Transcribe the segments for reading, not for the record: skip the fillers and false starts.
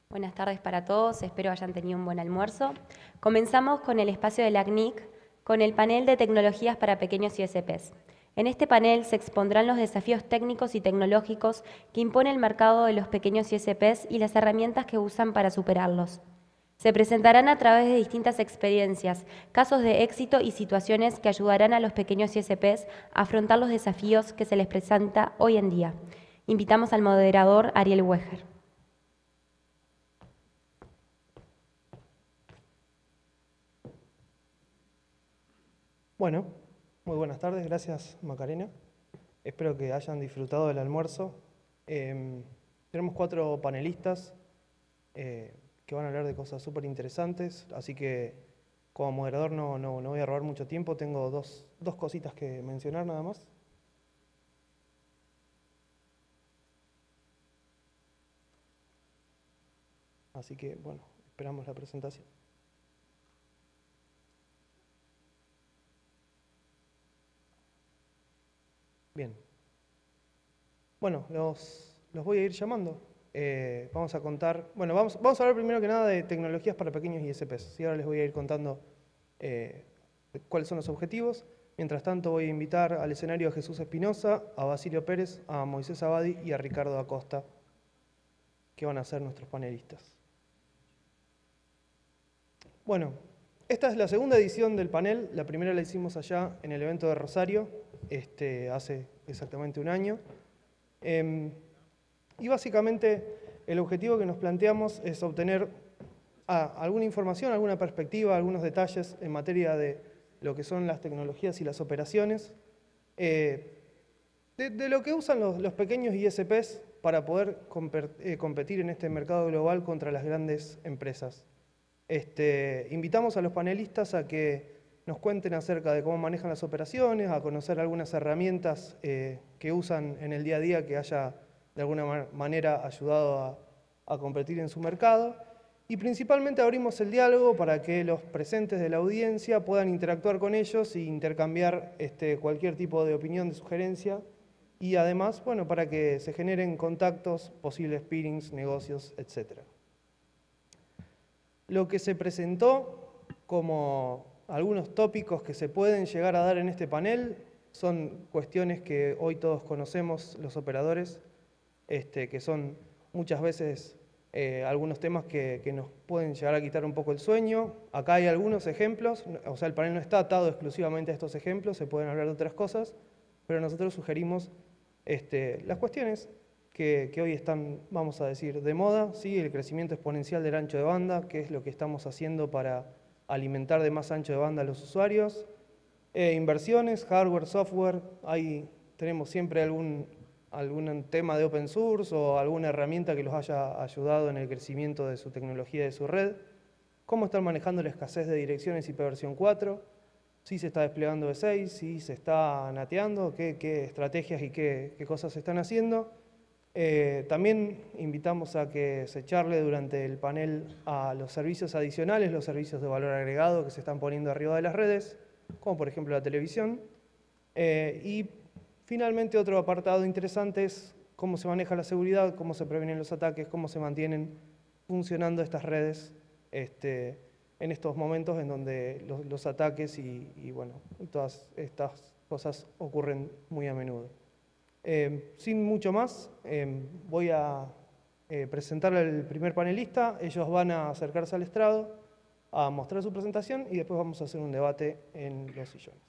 Buenas tardes para todos, espero hayan tenido un buen almuerzo. Comenzamos con el espacio de la CNIC, con el panel de tecnologías para pequeños ISPs. En este panel se expondrán los desafíos técnicos y tecnológicos que impone el mercado de los pequeños ISPs y las herramientas que usan para superarlos. Se presentarán a través de distintas experiencias, casos de éxito y situaciones que ayudarán a los pequeños ISPs a afrontar los desafíos que se les presenta hoy en día. Invitamos al moderador Ariel Weger. Bueno, muy buenas tardes, gracias Macarena. Espero que hayan disfrutado del almuerzo. Tenemos 4 panelistas que van a hablar de cosas súper interesantes, así que como moderador no voy a robar mucho tiempo, tengo dos cositas que mencionar nada más. Así que, bueno, esperamos la presentación. Bien. Bueno, los voy a ir llamando. Vamos a contar, bueno, vamos a hablar primero que nada de tecnologías para pequeños ISPs. ¿Sí? Ahora les voy a ir contando cuáles son los objetivos. Mientras tanto voy a invitar al escenario a Jesús Espinosa, a Basilio Pérez, a Moisés Abadi y a Ricardo Acosta, que van a ser nuestros panelistas. Bueno, esta es la segunda edición del panel. La primera la hicimos allá en el evento de Rosario, hace exactamente un año. Y básicamente el objetivo que nos planteamos es obtener alguna información, alguna perspectiva, algunos detalles en materia de lo que son las tecnologías y las operaciones, de lo que usan los pequeños ISPs para poder competir en este mercado global contra las grandes empresas. Invitamos a los panelistas a que nos cuenten acerca de cómo manejan las operaciones, a conocer algunas herramientas que usan en el día a día que haya de alguna manera ayudado a competir en su mercado. Y principalmente abrimos el diálogo para que los presentes de la audiencia puedan interactuar con ellos e intercambiar cualquier tipo de opinión, de sugerencia. Y además, bueno, para que se generen contactos, posibles peerings, negocios, etc. Lo que se presentó como algunos tópicos que se pueden llegar a dar en este panel son cuestiones que hoy todos conocemos, los operadores, que son muchas veces algunos temas que nos pueden llegar a quitar un poco el sueño. Acá hay algunos ejemplos, o sea, el panel no está atado exclusivamente a estos ejemplos, se pueden hablar de otras cosas, pero nosotros sugerimos las cuestiones que hoy están, vamos a decir, de moda, ¿sí? El crecimiento exponencial del ancho de banda, que es lo que estamos haciendo para alimentar de más ancho de banda a los usuarios. Inversiones, hardware, software, ahí tenemos siempre algún tema de open source o alguna herramienta que los haya ayudado en el crecimiento de su tecnología y de su red. Cómo están manejando la escasez de direcciones IPv4, si se está desplegando V6, si se está nateando, qué estrategias y qué cosas se están haciendo. También invitamos a que se charle durante el panel a los servicios adicionales, los servicios de valor agregado que se están poniendo arriba de las redes, como por ejemplo la televisión. Y finalmente otro apartado interesante es cómo se maneja la seguridad, cómo se previenen los ataques, cómo se mantienen funcionando estas redes en estos momentos en donde los ataques y bueno, todas estas cosas ocurren muy a menudo. Sin mucho más, voy a presentar al primer panelista. Ellos van a acercarse al estrado a mostrar su presentación y después vamos a hacer un debate en los sillones.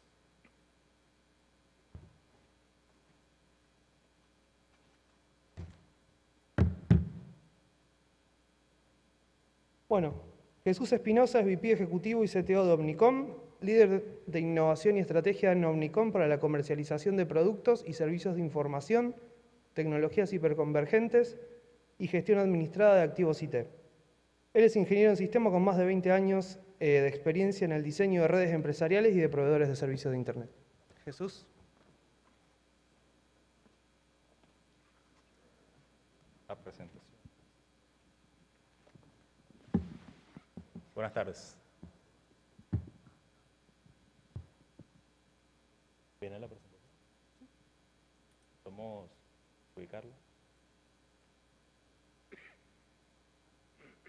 Bueno, Jesús Espinosa es VP ejecutivo y CTO de Omnicom, líder de innovación y estrategia en Omnicom para la comercialización de productos y servicios de información, tecnologías hiperconvergentes y gestión administrada de activos IT. Él es ingeniero en sistemas con más de 20 años de experiencia en el diseño de redes empresariales y de proveedores de servicios de Internet. Jesús. La presentación. Buenas tardes. ¿Viene la presentación? ¿Podemos ubicarla?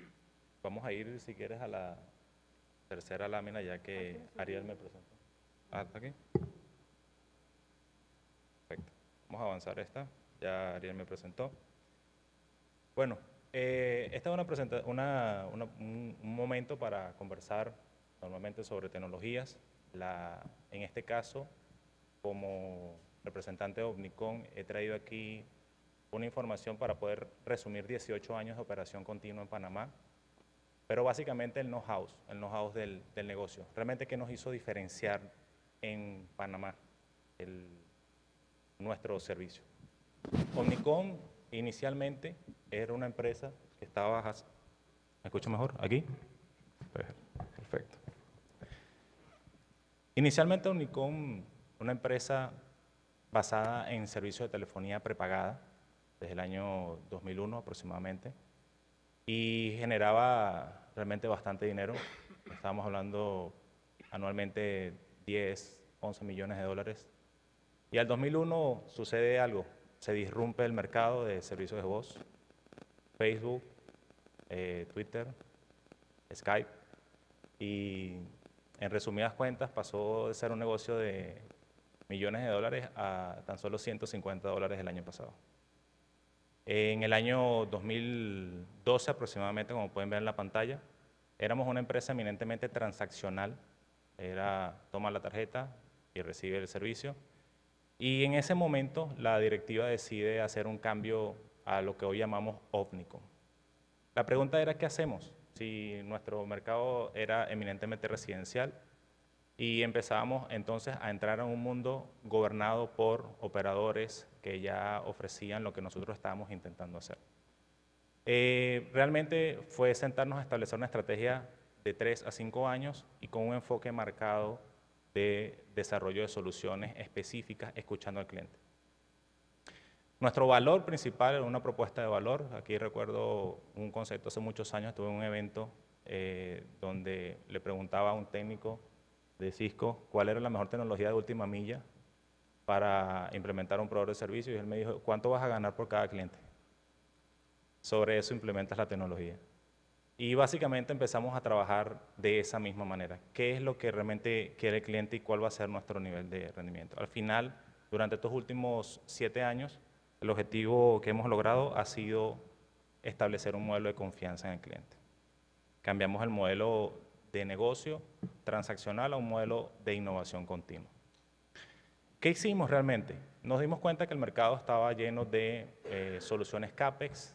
Vamos a ir, si quieres, a la tercera lámina, ya que Ariel me presentó. Ah, ¿está aquí? Perfecto. Vamos a avanzar esta. Ya Ariel me presentó. Bueno, esta es un momento para conversar normalmente sobre tecnologías. En este caso, como representante de Omnicom, he traído aquí una información para poder resumir 18 años de operación continua en Panamá, pero básicamente el know-how del negocio. Realmente, ¿qué nos hizo diferenciar en Panamá nuestro servicio? Omnicom inicialmente era una empresa que estaba... ¿Me escucho mejor? ¿Aquí? Perfecto. Inicialmente Omnicom, una empresa basada en servicios de telefonía prepagada, desde el año 2001 aproximadamente, y generaba realmente bastante dinero. Estábamos hablando anualmente 10, 11 millones de dólares. Y al 2001 sucede algo, se disrumpe el mercado de servicios de voz, Facebook, Twitter, Skype, y en resumidas cuentas pasó de ser un negocio de millones de dólares a tan solo $150 el año pasado. En el año 2012 aproximadamente, como pueden ver en la pantalla, éramos una empresa eminentemente transaccional, era toma la tarjeta y recibe el servicio. Y en ese momento la directiva decide hacer un cambio a lo que hoy llamamos Omnicom. La pregunta era, ¿qué hacemos? Si nuestro mercado era eminentemente residencial y empezábamos entonces a entrar en un mundo gobernado por operadores que ya ofrecían lo que nosotros estábamos intentando hacer. Realmente fue sentarnos a establecer una estrategia de 3 a 5 años y con un enfoque marcado de desarrollo de soluciones específicas, escuchando al cliente. Nuestro valor principal era una propuesta de valor. Aquí recuerdo un concepto hace muchos años, tuve un evento donde le preguntaba a un técnico de Cisco cuál era la mejor tecnología de última milla para implementar un proveedor de servicios, y él me dijo, ¿cuánto vas a ganar por cada cliente? Sobre eso implementas la tecnología. Y básicamente empezamos a trabajar de esa misma manera. ¿Qué es lo que realmente quiere el cliente y cuál va a ser nuestro nivel de rendimiento? Al final, durante estos últimos 7 años, el objetivo que hemos logrado ha sido establecer un modelo de confianza en el cliente. Cambiamos el modelo de negocio transaccional a un modelo de innovación continua. ¿Qué hicimos realmente? Nos dimos cuenta que el mercado estaba lleno de soluciones CAPEX,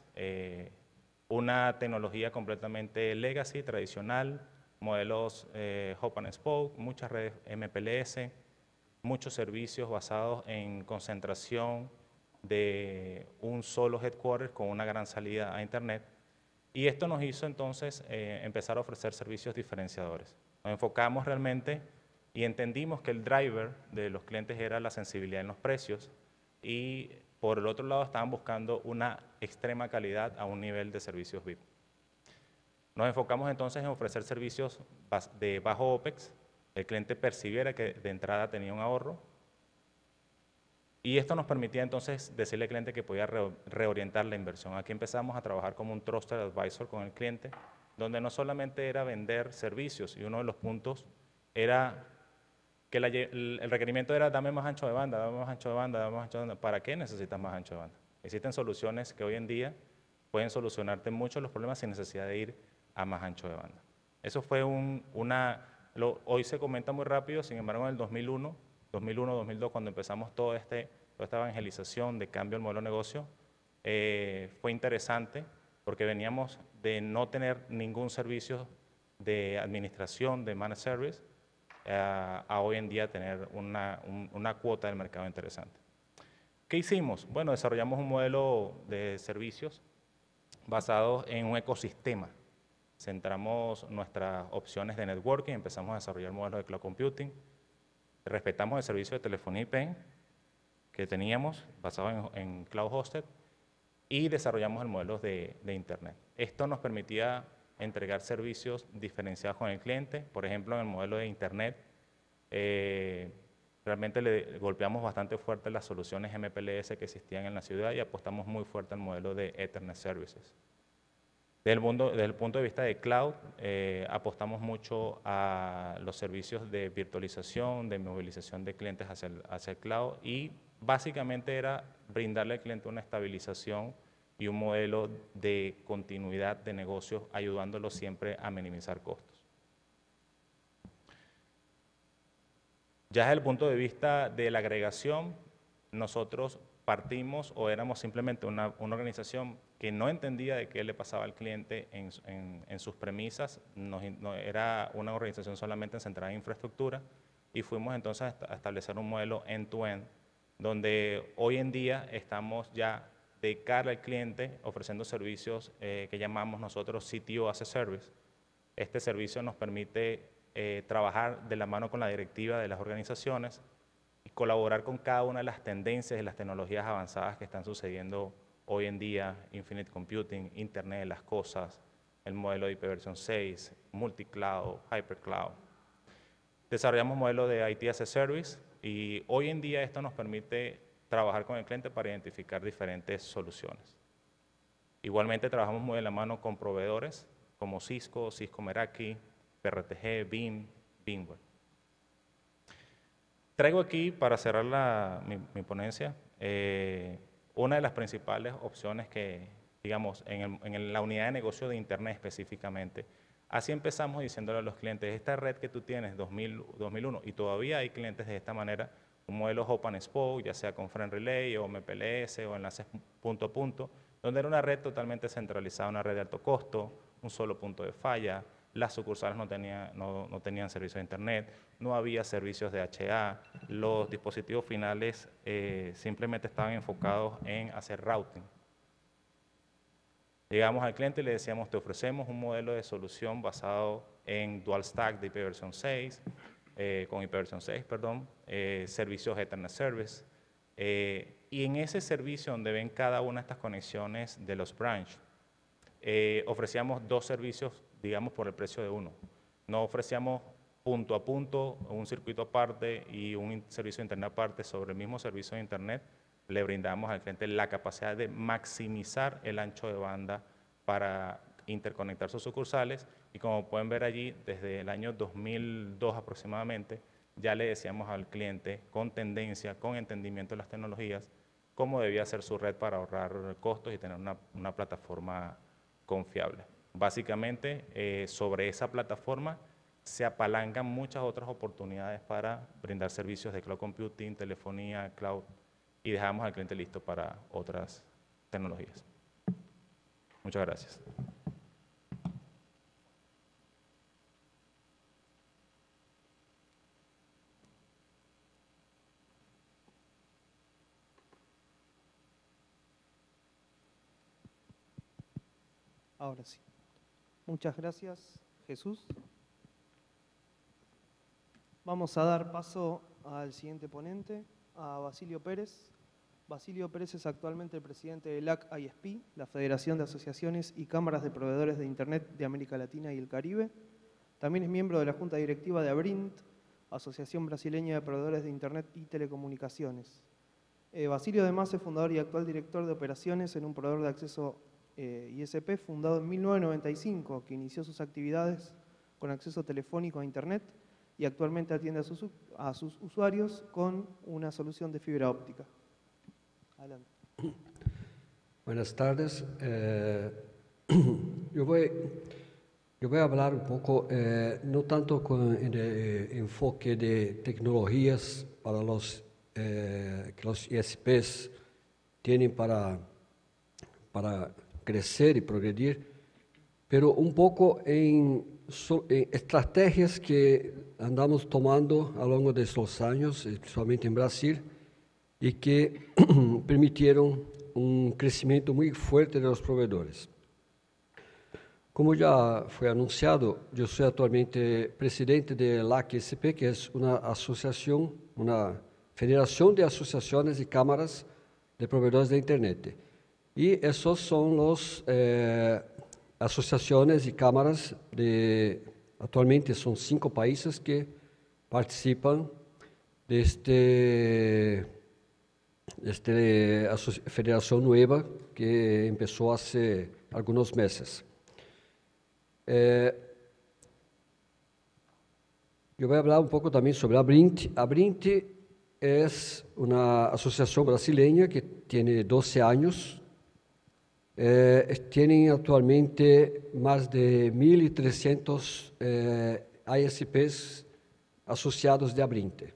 una tecnología completamente legacy, tradicional, modelos hub and spoke, muchas redes MPLS, muchos servicios basados en concentración de un solo headquarter con una gran salida a Internet. Y esto nos hizo entonces empezar a ofrecer servicios diferenciadores. Nos enfocamos realmente y entendimos que el driver de los clientes era la sensibilidad en los precios, y por el otro lado estaban buscando una extrema calidad a un nivel de servicios VIP. Nos enfocamos entonces en ofrecer servicios de bajo OPEX, el cliente percibiera que de entrada tenía un ahorro, y esto nos permitía entonces decirle al cliente que podía reorientar la inversión. Aquí empezamos a trabajar como un Trusted Advisor con el cliente, donde no solamente era vender servicios, y uno de los puntos era que el requerimiento era dame más ancho de banda, dame más ancho de banda, dame más ancho de banda. ¿Para qué necesitas más ancho de banda? Existen soluciones que hoy en día pueden solucionarte muchos los problemas sin necesidad de ir a más ancho de banda. Eso fue hoy se comenta muy rápido, sin embargo en el 2001, 2002, cuando empezamos toda esta evangelización de cambio del modelo de negocio, fue interesante porque veníamos de no tener ningún servicio de administración, de managed service, a hoy en día tener una cuota del mercado interesante. ¿Qué hicimos? Bueno, desarrollamos un modelo de servicios basado en un ecosistema. Centramos nuestras opciones de networking, empezamos a desarrollar modelos de cloud computing, respetamos el servicio de telefonía IP que teníamos basado en cloud hosted y desarrollamos el modelo de Internet. Esto nos permitía entregar servicios diferenciados con el cliente. Por ejemplo, en el modelo de Internet, realmente le golpeamos bastante fuerte las soluciones MPLS que existían en la ciudad y apostamos muy fuerte al modelo de Ethernet Services. Desde el punto de vista de cloud, apostamos mucho a los servicios de virtualización, de movilización de clientes hacia el cloud, y básicamente era brindarle al cliente una estabilización y un modelo de continuidad de negocios, ayudándolo siempre a minimizar costos. Ya desde el punto de vista de la agregación, nosotros partimos o éramos simplemente una organización que no entendía de qué le pasaba al cliente en sus premisas. No era una organización solamente centrada en infraestructura, y fuimos entonces a establecer un modelo end-to-end, donde hoy en día estamos ya de cara al cliente ofreciendo servicios que llamamos nosotros CTO as a Service. Este servicio nos permite trabajar de la mano con la directiva de las organizaciones y colaborar con cada una de las tendencias y las tecnologías avanzadas que están sucediendo hoy en día: Infinite Computing, Internet de las Cosas, el modelo de IPv6, multicloud, hypercloud. Desarrollamos modelo de IT as a Service, y hoy en día esto nos permite trabajar con el cliente para identificar diferentes soluciones. Igualmente trabajamos muy de la mano con proveedores como Cisco, Cisco Meraki, PRTG, BIM, VMware. Traigo aquí, para cerrar mi ponencia, una de las principales opciones que, digamos, en la unidad de negocio de Internet específicamente, así empezamos diciéndole a los clientes: esta red que tú tienes, 2001, y todavía hay clientes de esta manera, un modelo Hub and Spoke, ya sea con Friend Relay o MPLS o enlaces punto a punto, donde era una red totalmente centralizada, una red de alto costo, un solo punto de falla, las sucursales no tenían servicio de Internet, no había servicios de HA, los dispositivos finales simplemente estaban enfocados en hacer routing. Llegamos al cliente y le decíamos: te ofrecemos un modelo de solución basado en Dual Stack de IPv6, con IPv6, perdón, servicios Ethernet Service, y en ese servicio donde ven cada una de estas conexiones de los branch, ofrecíamos dos servicios, digamos, por el precio de uno. No ofrecíamos punto a punto, un circuito aparte y un servicio de Internet aparte sobre el mismo servicio de Internet. Le brindamos al cliente la capacidad de maximizar el ancho de banda para interconectar sus sucursales, y como pueden ver allí, desde el año 2002 aproximadamente, ya le decíamos al cliente con tendencia, con entendimiento de las tecnologías, cómo debía ser su red para ahorrar costos y tener una plataforma confiable. Básicamente, sobre esa plataforma se apalancan muchas otras oportunidades para brindar servicios de cloud computing, telefonía, cloud, y dejamos al cliente listo para otras tecnologías. Muchas gracias. Ahora sí. Muchas gracias, Jesús. Vamos a dar paso al siguiente ponente, a Basilio Pérez. Basilio Pérez es actualmente el presidente de LAC ISP, la Federación de Asociaciones y Cámaras de Proveedores de Internet de América Latina y el Caribe. También es miembro de la Junta Directiva de ABRINT, Asociación Brasileña de Proveedores de Internet y Telecomunicaciones. Basilio además es fundador y actual director de operaciones en un proveedor de acceso ISP fundado en 1995, que inició sus actividades con acceso telefónico a Internet y actualmente atiende a sus usuarios con una solución de fibra óptica. Adelante. Buenas tardes. Yo voy a hablar un poco, no tanto con el enfoque de tecnologías para que los ISPs tienen para crecer y progredir, pero un poco en estrategias que andamos tomando a lo largo de estos años, especialmente en Brasil, y que permitieron un crecimiento muy fuerte de los proveedores. Como ya fue anunciado, yo soy actualmente presidente de LAC ISP, que es una asociación, una federación de asociaciones y cámaras de proveedores de Internet. Y esos son los asociaciones y cámaras actualmente son 5 países que participan de esta federación nueva que empezó hace algunos meses. Yo voy a hablar un poco también sobre Abrinte. Abrinte es una asociación brasileña que tiene 12 años. Tienen actualmente más de 1.300 ISPs asociados de Abrinte.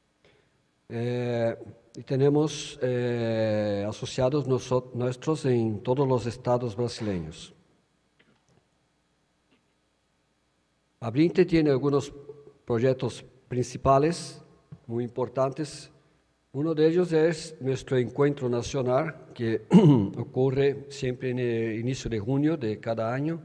Y tenemos asociados nuestros en todos los estados brasileños. Abrinte tiene algunos proyectos principales muy importantes. Uno de ellos es nuestro encuentro nacional, que ocurre siempre en el inicio de junio de cada año.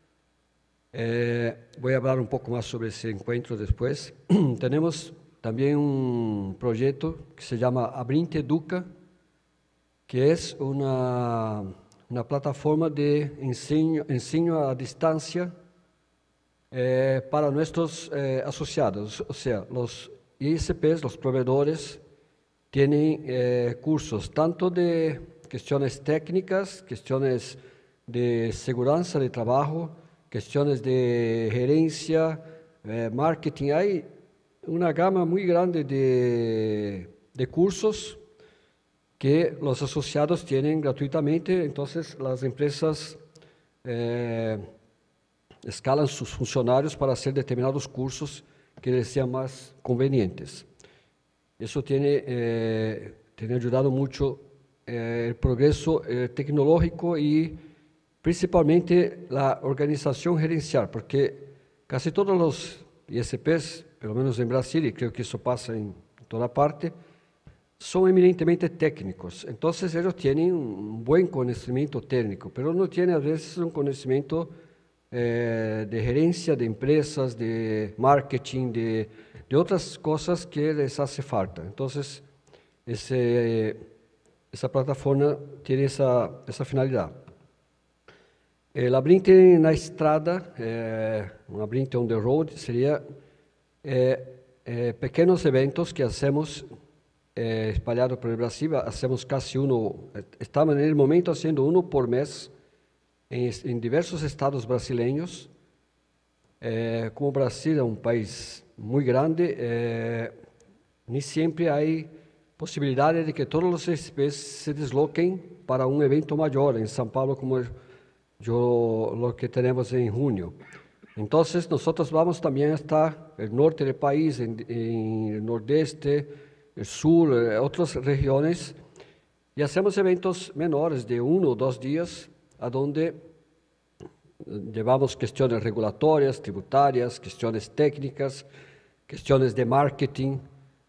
Voy a hablar un poco más sobre ese encuentro después. Tenemos también un proyecto que se llama Abrinte Educa, que es una plataforma de enseño a distancia para nuestros asociados. O sea, los ISPs, los proveedores, tienen cursos tanto de cuestiones técnicas, cuestiones de seguridad de trabajo, cuestiones de gerencia, marketing. Hay una gama muy grande de cursos que los asociados tienen gratuitamente. Entonces las empresas escalan sus funcionarios para hacer determinados cursos que les sean más convenientes. Eso tiene ayudado mucho el progreso tecnológico y principalmente la organización gerencial, porque casi todos los ISPs, pelo menos en Brasil, y creo que eso pasa en toda parte, son eminentemente técnicos. Entonces ellos tienen un buen conocimiento técnico, pero no tienen a veces un conocimiento de gerencia de empresas, de marketing, de otras cosas que les hace falta. Entonces, esa plataforma tiene esa finalidad. El Abrinte en la estrada, un Abrinte on the road, sería pequeños eventos que hacemos espalhados por el Brasil. Hacemos casi uno, estamos en el momento haciendo uno por mes en diversos estados brasileños. Como Brasil es un país muy grande, ni siempre hay posibilidades de que todos los ISPs se desloquen para un evento mayor en São Paulo, como lo que tenemos en junio. Entonces nosotros vamos también hasta el norte del país, en el nordeste, el sur, otras regiones, y hacemos eventos menores de 1 o 2 días, a donde llevamos cuestiones regulatorias, tributarias, cuestiones técnicas, cuestiones de marketing,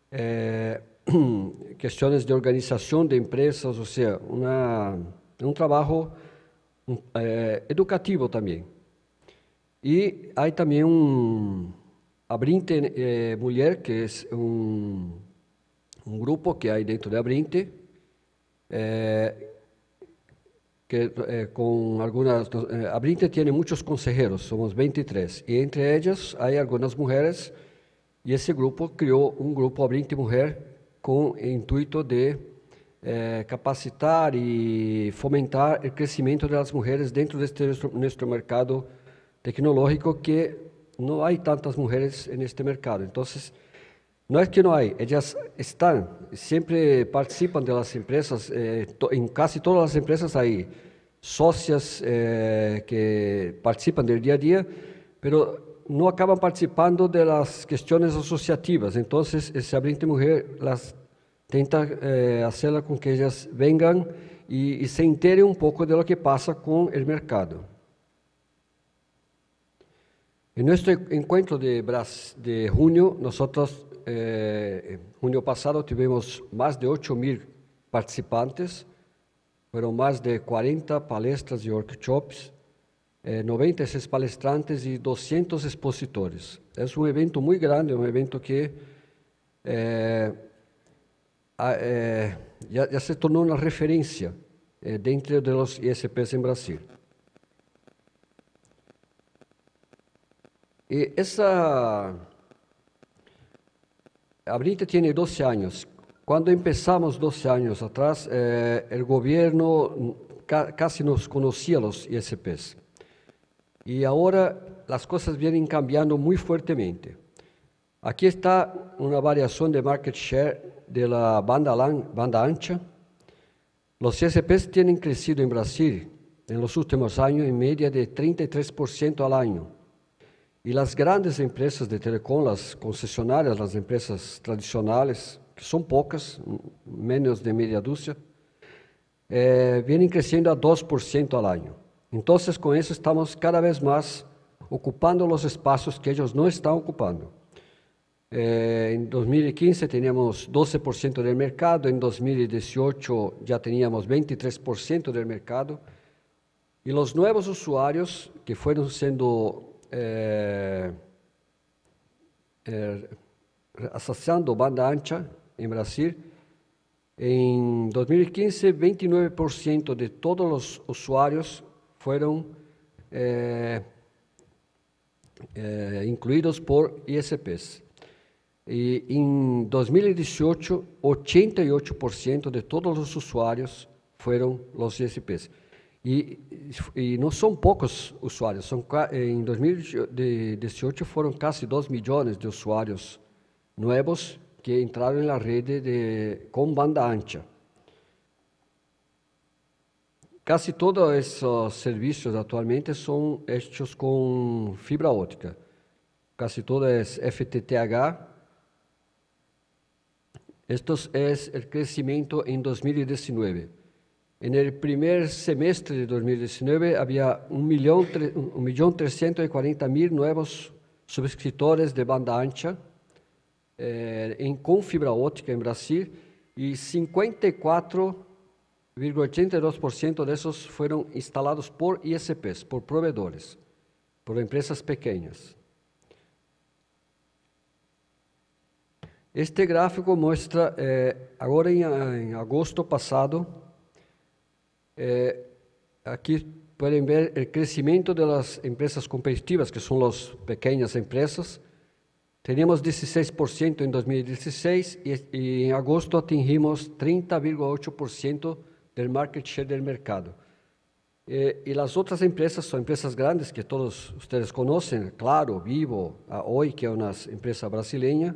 cuestiones de organización de empresas, o sea, un trabajo educativo también. Y hay también un Abrinte Mujer, que es un grupo que hay dentro de Abrinte, con algunas, Abrinte tiene muchos consejeros, somos 23, y entre ellas hay algunas mujeres, y ese grupo creó un grupo Abrinte Mujer con el intuito de capacitar y fomentar el crecimiento de las mujeres dentro de nuestro mercado tecnológico, que no hay tantas mujeres en este mercado. Entonces, no es que no hay, ellas están, siempre participan de las empresas, en casi todas las empresas hay socias que participan del día a día, pero no acaban participando de las cuestiones asociativas. Entonces, ese Abrinte Mujer las tenta hacerla con que ellas vengan y se enteren un poco de lo que pasa con el mercado. En nuestro encuentro de junio, nosotros junio pasado tuvimos más de 8.000 participantes, fueron más de 40 palestras y workshops, 96 palestrantes y 200 expositores. Es un evento muy grande, un evento que ya se tornó una referencia dentro de los ISPs en Brasil. Y Abrinte tiene 12 años. Cuando empezamos 12 años atrás, el gobierno casi nos conocía los ISPs. Y ahora las cosas vienen cambiando muy fuertemente. Aquí está una variación de market share de la banda ancha. Los ISPs tienen crecido en Brasil en los últimos años en media de 33% al año. Y las grandes empresas de telecom, las concesionarias, las empresas tradicionales, que son pocas, menos de media dúzia, vienen creciendo a 2% al año. Entonces, con eso estamos cada vez más ocupando los espacios que ellos no están ocupando. En 2015 teníamos 12% del mercado, en 2018 ya teníamos 23% del mercado, y los nuevos usuarios que fueron siendo asociando banda ancha en Brasil, en 2015 29% de todos los usuarios fueron incluidos por ISPs. Y en 2018, 88% de todos los usuarios fueron los ISPs. Y no son pocos usuarios, en 2018 fueron casi 2 millones de usuarios nuevos que entraron en la red con banda ancha. Casi todos esos servicios actualmente son hechos con fibra óptica. Casi todo es FTTH. Esto es el crecimiento en 2019. En el primer semestre de 2019 había 1.340.000 nuevos suscriptores de banda ancha con fibra óptica en Brasil, y 54,82% de esos fueron instalados por ISPs, por proveedores, por empresas pequeñas. Este gráfico muestra, ahora en agosto pasado, aquí pueden ver el crecimiento de las empresas competitivas, que son las pequeñas empresas. Teníamos 16% en 2016 y en agosto atingimos 30,8% del market share del mercado. Y las otras empresas son empresas grandes que todos ustedes conocen, Claro, Vivo, a Oi, que es una empresa brasileña.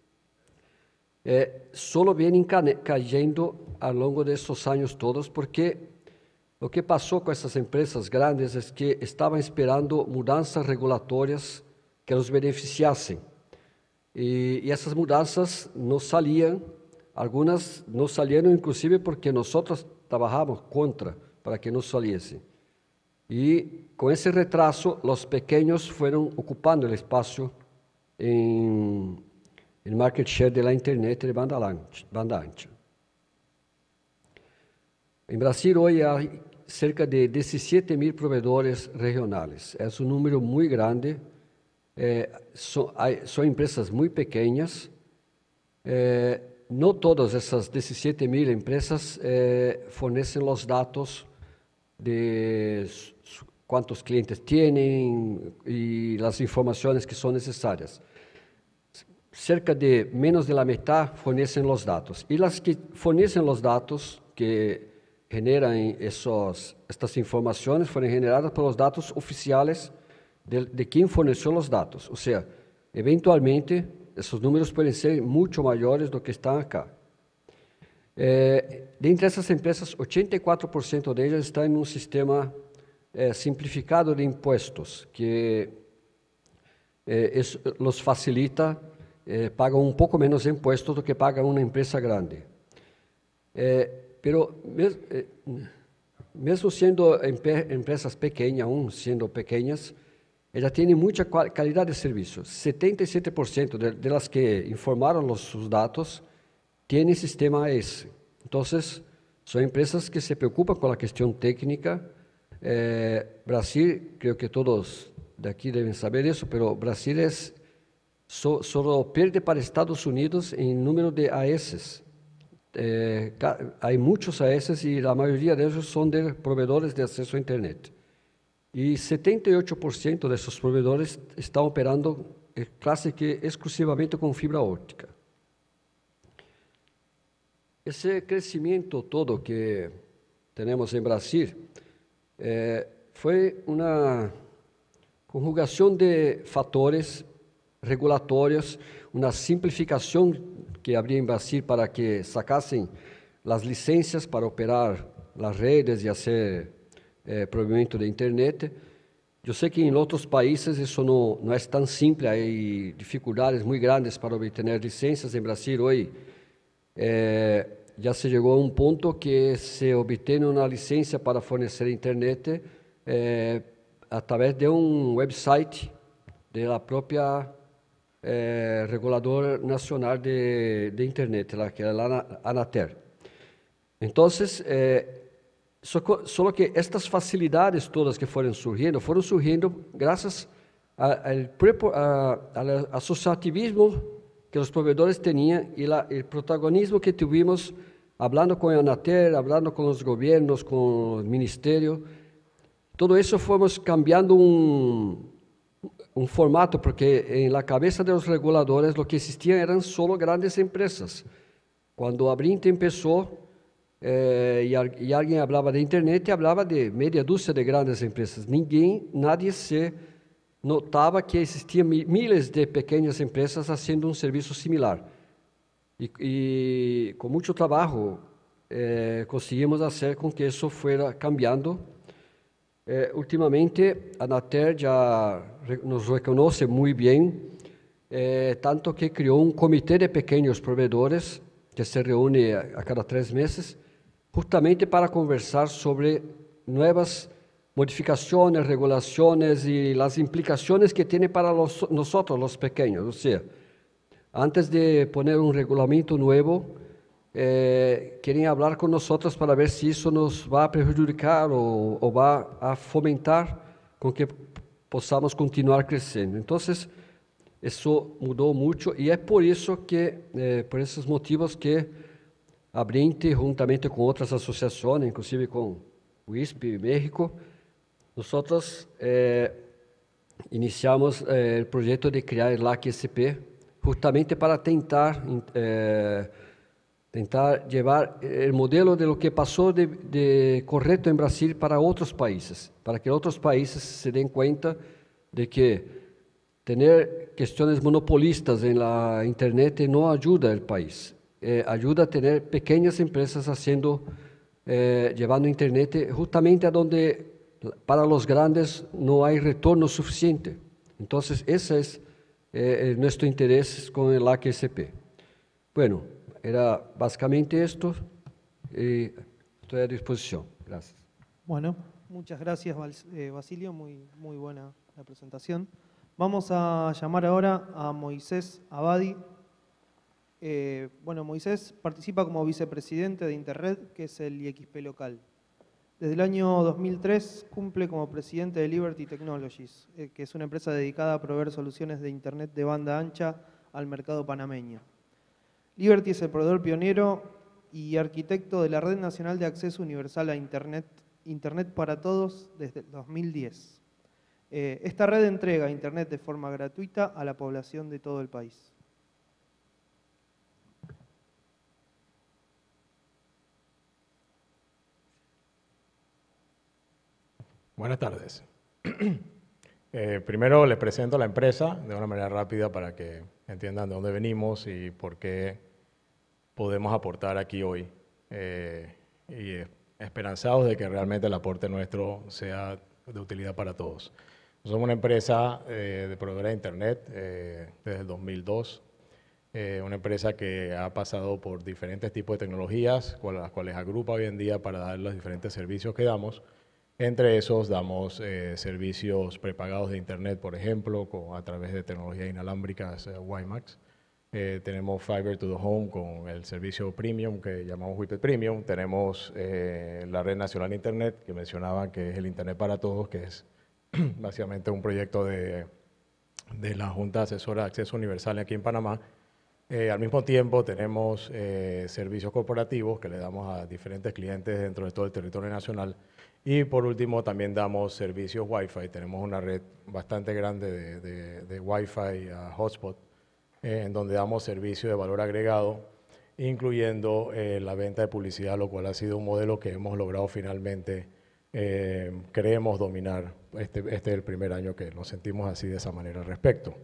Solo vienen cayendo a lo largo de estos años todos, porque lo que pasó con essas empresas grandes es que estaban esperando mudanças regulatórias que los beneficiasen. Y esas mudanças no salían, algunas no salieron inclusive porque nosotros trabajamos contra para que no saliesen. Y con ese retraso, los pequeños fueron ocupando el espacio en el market share de la internet de banda ancha. En Brasil hoy hay cerca de 17,000 proveedores regionales. Es un número muy grande. Son empresas muy pequeñas. No todas esas 17,000 empresas fornecen los datos de cuántos clientes tienen y las informaciones que son necesarias. Cerca de menos de la mitad fornecen los datos. Y las que fornecen los datos que generan estas informaciones fueron generadas por los datos oficiales de quien forneció los datos. O sea, eventualmente, esos números pueden ser mucho mayores do que están acá. De entre essas empresas, 84% de ellas están en un sistema simplificado de impuestos, que los facilita, pagan un poco menos de impuestos do que paga una empresa grande. Pero mesmo siendo empresas pequeñas, aún siendo pequeñas, ella tiene mucha calidad de servicio. 77% de las que informaron sus datos tienen sistema AES. Entonces, son empresas que se preocupan con la cuestión técnica. Brasil, creo que todos de aquí deben saber eso, pero Brasil solo pierde para Estados Unidos en número de AES. Hay muchos AES y la mayoría de ellos son de proveedores de acceso a Internet. Y 78% de esos proveedores están operando casi que exclusivamente con fibra óptica. Ese crecimiento todo que tenemos en Brasil fue una conjugación de factores regulatorios, una simplificación que habría en Brasil para que sacasen las licencias para operar las redes y hacer provimento de internet. Yo sé que en otros países eso no es tan simple, hay dificultades muy grandes para obtener licencias. En Brasil hoy ya se llegó a un punto que se obtiene una licencia para fornecer internet a través de un website de la propia regulador nacional de internet, que es la Anatel. Entonces, solo que estas facilidades todas que fueron surgiendo gracias al asociativismo que los proveedores tenían y el protagonismo que tuvimos hablando con Anatel, hablando con los gobiernos, con el ministerio. Todo eso fuimos cambiando un formato, porque en la cabeza de los reguladores lo que existían eran solo grandes empresas. Cuando Abrinte empezó y alguien hablaba de internet, hablaba de media dúzia de grandes empresas. Nadie se notaba que existían miles de pequeñas empresas haciendo un servicio similar. Y con mucho trabajo conseguimos hacer con que eso fuera cambiando. Últimamente, Anatel ya nos reconoce muy bien, tanto que creó un comité de pequeños proveedores que se reúne a cada 3 meses, justamente para conversar sobre nuevas modificaciones, regulaciones y las implicaciones que tiene para nosotros, los pequeños. O sea, antes de poner un reglamento nuevo, quieren hablar con nosotros para ver si eso nos va a perjudicar o va a fomentar con que possamos continuar crescendo. Entonces, eso mudou muito e é por isso que, por esses motivos que Abrinte, juntamente com outras associações, inclusive com o ISP México, nós iniciamos o projeto de criar o LAC-SP, justamente para tentar llevar el modelo de lo que pasó de correcto en Brasil para otros países, para que otros países se den cuenta de que tener cuestiones monopolistas en la internet no ayuda al país, ayuda a tener pequeñas empresas llevando internet justamente a donde para los grandes no hay retorno suficiente. Entonces, ese es nuestro interés con el LAC-SP. Bueno, era básicamente esto y estoy a disposición. Gracias. Bueno, muchas gracias, Basilio, muy buena la presentación. Vamos a llamar ahora a Moisés Abadi. Moisés participa como vicepresidente de Interred, que es el IXP local. Desde el año 2003 cumple como presidente de Liberty Technologies, que es una empresa dedicada a proveer soluciones de Internet de banda ancha al mercado panameño. Liberty es el proveedor pionero y arquitecto de la Red Nacional de Acceso Universal a Internet, Internet para Todos, desde el 2010. Esta red entrega Internet de forma gratuita a la población de todo el país. Buenas tardes. Primero les presento la empresa de una manera rápida para que entiendan de dónde venimos y por qué podemos aportar aquí hoy. Y esperanzados de que realmente el aporte nuestro sea de utilidad para todos. Somos una empresa de proveedora de Internet desde el 2002. Una empresa que ha pasado por diferentes tipos de tecnologías, las cuales agrupa hoy en día para dar los diferentes servicios que damos. Entre esos damos servicios prepagados de Internet, por ejemplo, a través de tecnologías inalámbricas WiMAX. Tenemos Fiber to the Home con el servicio Premium que llamamos WIPED Premium. Tenemos la Red Nacional de Internet, que mencionaban que es el Internet para Todos, que es básicamente un proyecto de la Junta Asesora de Acceso Universal aquí en Panamá. Al mismo tiempo tenemos servicios corporativos que le damos a diferentes clientes dentro de todo el territorio nacional. Y por último también damos servicios Wi-Fi. Tenemos una red bastante grande de Wi-Fi hotspot, en donde damos servicio de valor agregado, incluyendo la venta de publicidad, lo cual ha sido un modelo que hemos logrado finalmente, creemos dominar este es el primer año que nos sentimos así de esa manera al respecto.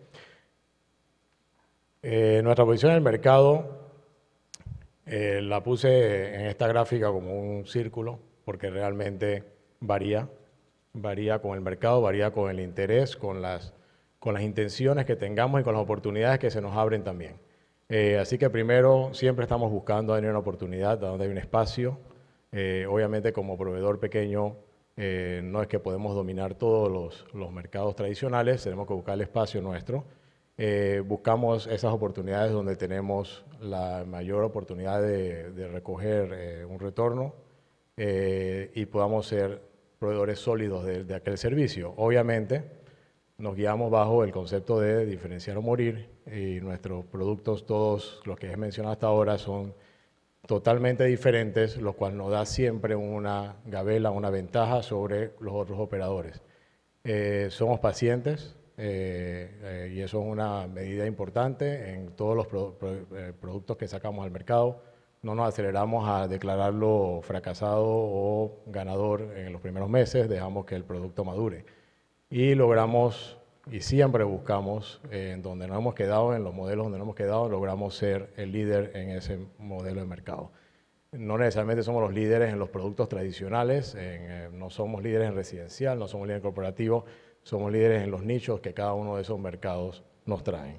Nuestra posición en el mercado la puse en esta gráfica como un círculo porque realmente varía con el mercado, varía con el interés, con las intenciones que tengamos y con las oportunidades que se nos abren también. Así que primero siempre estamos buscando donde hay una oportunidad, donde hay un espacio. Obviamente como proveedor pequeño no es que podemos dominar todos los mercados tradicionales, tenemos que buscar el espacio nuestro. Buscamos esas oportunidades donde tenemos la mayor oportunidad de recoger un retorno y podamos ser proveedores sólidos de aquel servicio. Obviamente nos guiamos bajo el concepto de diferenciar o morir y nuestros productos, todos los que he mencionado hasta ahora, son totalmente diferentes, lo cual nos da siempre una gabela, una ventaja sobre los otros operadores. Somos pacientes y eso es una medida importante en todos los productos que sacamos al mercado. No nos aceleramos a declararlo fracasado o ganador en los primeros meses, dejamos que el producto madure. Y logramos, y siempre buscamos, en donde nos hemos quedado, en los modelos donde nos hemos quedado, logramos ser el líder en ese modelo de mercado. No necesariamente somos los líderes en los productos tradicionales, no somos líderes en residencial, no somos líderes en corporativo, somos líderes en los nichos que cada uno de esos mercados nos traen.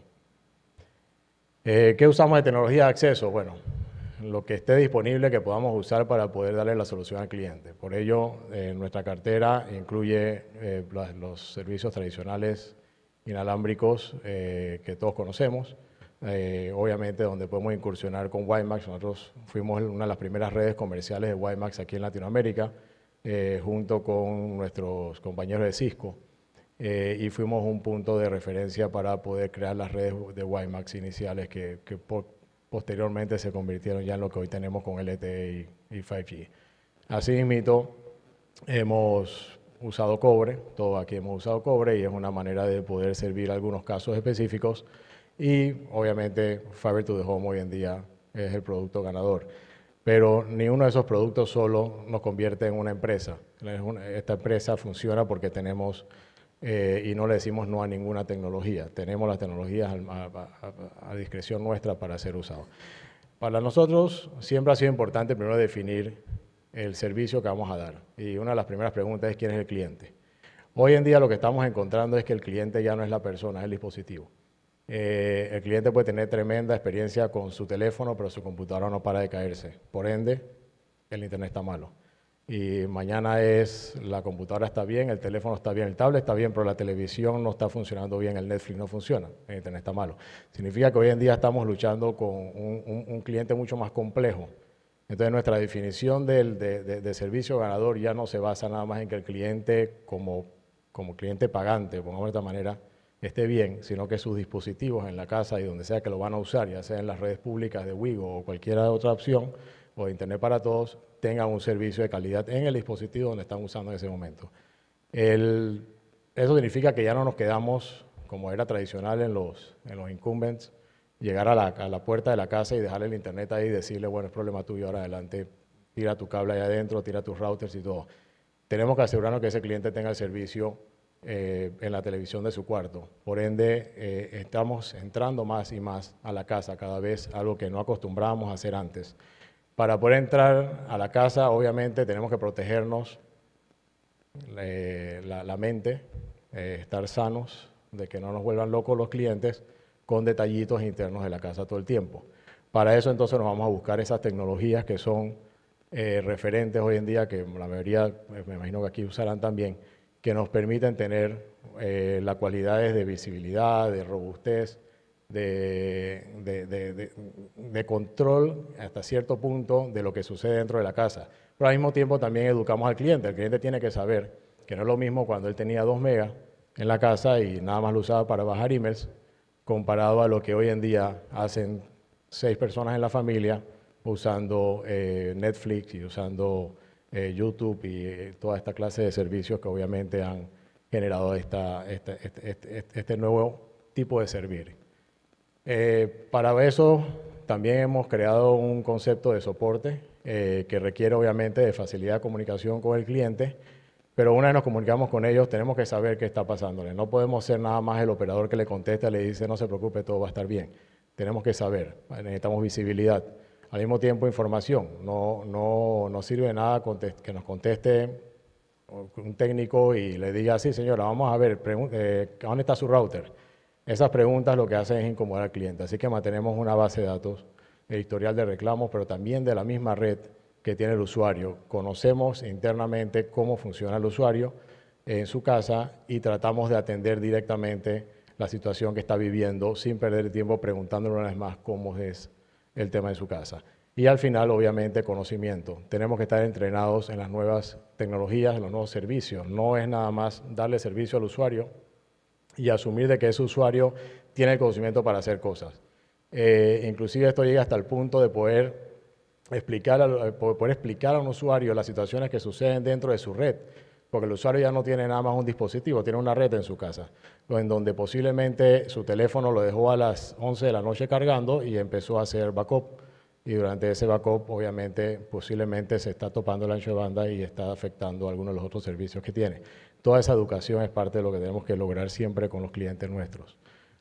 ¿Qué usamos de tecnología de acceso? Bueno, lo que esté disponible que podamos usar para poder darle la solución al cliente. Por ello, nuestra cartera incluye los servicios tradicionales inalámbricos que todos conocemos. Obviamente, donde podemos incursionar con WiMAX. Nosotros fuimos una de las primeras redes comerciales de WiMAX aquí en Latinoamérica, junto con nuestros compañeros de Cisco. Y fuimos un punto de referencia para poder crear las redes de WiMAX iniciales que posteriormente se convirtieron ya en lo que hoy tenemos con LTE y 5G. Asimismo, hemos usado cobre, todos aquí hemos usado cobre y es una manera de poder servir algunos casos específicos y obviamente Fiber to the Home hoy en día es el producto ganador. Pero ni uno de esos productos solo nos convierte en una empresa. Esta empresa funciona porque tenemos, y no le decimos no a ninguna tecnología, tenemos las tecnologías a discreción nuestra para ser usados. Para nosotros siempre ha sido importante primero definir el servicio que vamos a dar. Y una de las primeras preguntas es ¿quién es el cliente? Hoy en día lo que estamos encontrando es que el cliente ya no es la persona, es el dispositivo. El cliente puede tener tremenda experiencia con su teléfono, pero su computadora no para de caerse. Por ende, el internet está malo. Y mañana la computadora está bien, el teléfono está bien, el tablet está bien, pero la televisión no está funcionando bien, el Netflix no funciona, el internet está malo. Significa que hoy en día estamos luchando con un cliente mucho más complejo. Entonces nuestra definición de servicio ganador ya no se basa nada más en que el cliente como cliente pagante, pongamos de esta manera, esté bien, sino que sus dispositivos en la casa y donde sea que lo van a usar, ya sea en las redes públicas de Wigo o cualquier otra opción, o de Internet para Todos, tengan un servicio de calidad en el dispositivo donde están usando en ese momento. Eso significa que ya no nos quedamos, como era tradicional en los incumbents, llegar a la puerta de la casa y dejarle el internet ahí y decirle, bueno, es problema tuyo, ahora adelante, tira tu cable ahí adentro, tira tus routers y todo. Tenemos que asegurarnos que ese cliente tenga el servicio en la televisión de su cuarto. Por ende, estamos entrando más y más a la casa cada vez, algo que no acostumbrábamos a hacer antes. Para poder entrar a la casa, obviamente, tenemos que protegernos la mente, estar sanos, de que no nos vuelvan locos los clientes con detallitos internos de la casa todo el tiempo. Para eso, entonces, nos vamos a buscar esas tecnologías que son referentes hoy en día, que la mayoría, me imagino que aquí usarán también, que nos permiten tener las cualidades de visibilidad, de robustez, de control hasta cierto punto de lo que sucede dentro de la casa. Pero al mismo tiempo también educamos al cliente. El cliente tiene que saber que no es lo mismo cuando él tenía 2 megas en la casa y nada más lo usaba para bajar emails, comparado a lo que hoy en día hacen 6 personas en la familia usando Netflix y usando YouTube y toda esta clase de servicios que obviamente han generado este nuevo tipo de servir. Para eso también hemos creado un concepto de soporte que requiere obviamente de facilidad de comunicación con el cliente, pero una vez nos comunicamos con ellos, tenemos que saber qué está pasándole. No podemos ser nada más el operador que le contesta y le dice, no se preocupe, todo va a estar bien. Tenemos que saber, necesitamos visibilidad. Al mismo tiempo, información. No sirve de nada que nos conteste un técnico y le diga, sí señora, vamos a ver, ¿dónde está su router? Esas preguntas lo que hacen es incomodar al cliente. Así que mantenemos una base de datos, el historial de reclamos, pero también de la misma red que tiene el usuario. Conocemos internamente cómo funciona el usuario en su casa y tratamos de atender directamente la situación que está viviendo sin perder tiempo preguntándole una vez más cómo es el tema de su casa. Y al final, obviamente, conocimiento. Tenemos que estar entrenados en las nuevas tecnologías, en los nuevos servicios. No es nada más darle servicio al usuario y asumir de que ese usuario tiene el conocimiento para hacer cosas. Inclusive esto llega hasta el punto de poder explicar a un usuario las situaciones que suceden dentro de su red, porque el usuario ya no tiene nada más un dispositivo, tiene una red en su casa, en donde posiblemente su teléfono lo dejó a las 11 de la noche cargando y empezó a hacer backup. Y durante ese backup, obviamente, posiblemente se está topando el ancho de banda y está afectando algunos de los otros servicios que tiene. Toda esa educación es parte de lo que tenemos que lograr siempre con los clientes nuestros.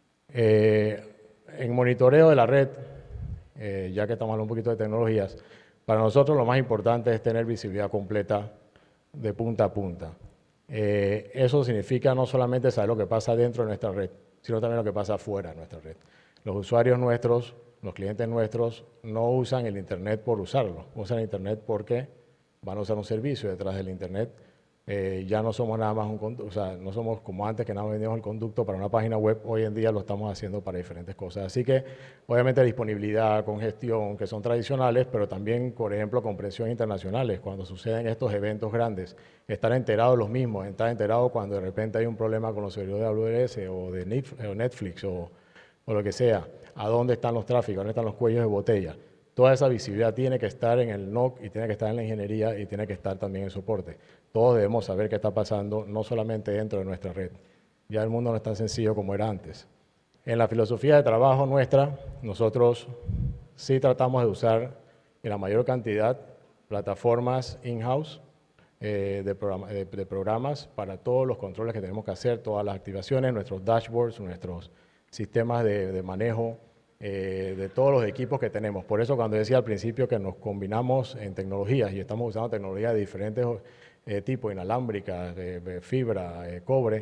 En monitoreo de la red, ya que estamos hablando un poquito de tecnologías, para nosotros lo más importante es tener visibilidad completa de punta a punta. Eso significa no solamente saber lo que pasa dentro de nuestra red, sino también lo que pasa afuera de nuestra red. Los usuarios nuestros, los clientes nuestros, no usan el Internet por usarlo, usan el Internet porque van a usar un servicio detrás del Internet. Ya no somos nada más no somos como antes que nada más vendíamos el conducto para una página web, hoy en día lo estamos haciendo para diferentes cosas. Así que obviamente disponibilidad, congestión, que son tradicionales, pero también, por ejemplo, comprensión internacionales, cuando suceden estos eventos grandes, estar enterados los mismos, estar enterados cuando de repente hay un problema con los servidores de AWS o de Netflix o lo que sea, a dónde están los tráficos, dónde están los cuellos de botella. Toda esa visibilidad tiene que estar en el NOC y tiene que estar en la ingeniería y tiene que estar también en soporte. Todos debemos saber qué está pasando, no solamente dentro de nuestra red. Ya el mundo no es tan sencillo como era antes. En la filosofía de trabajo nuestra, nosotros sí tratamos de usar en la mayor cantidad plataformas in-house de programas para todos los controles que tenemos que hacer, todas las activaciones, nuestros dashboards, nuestros sistemas de manejo, de todos los equipos que tenemos. Por eso cuando decía al principio que nos combinamos en tecnologías y estamos usando tecnologías de diferentes tipos, inalámbricas, fibra, cobre,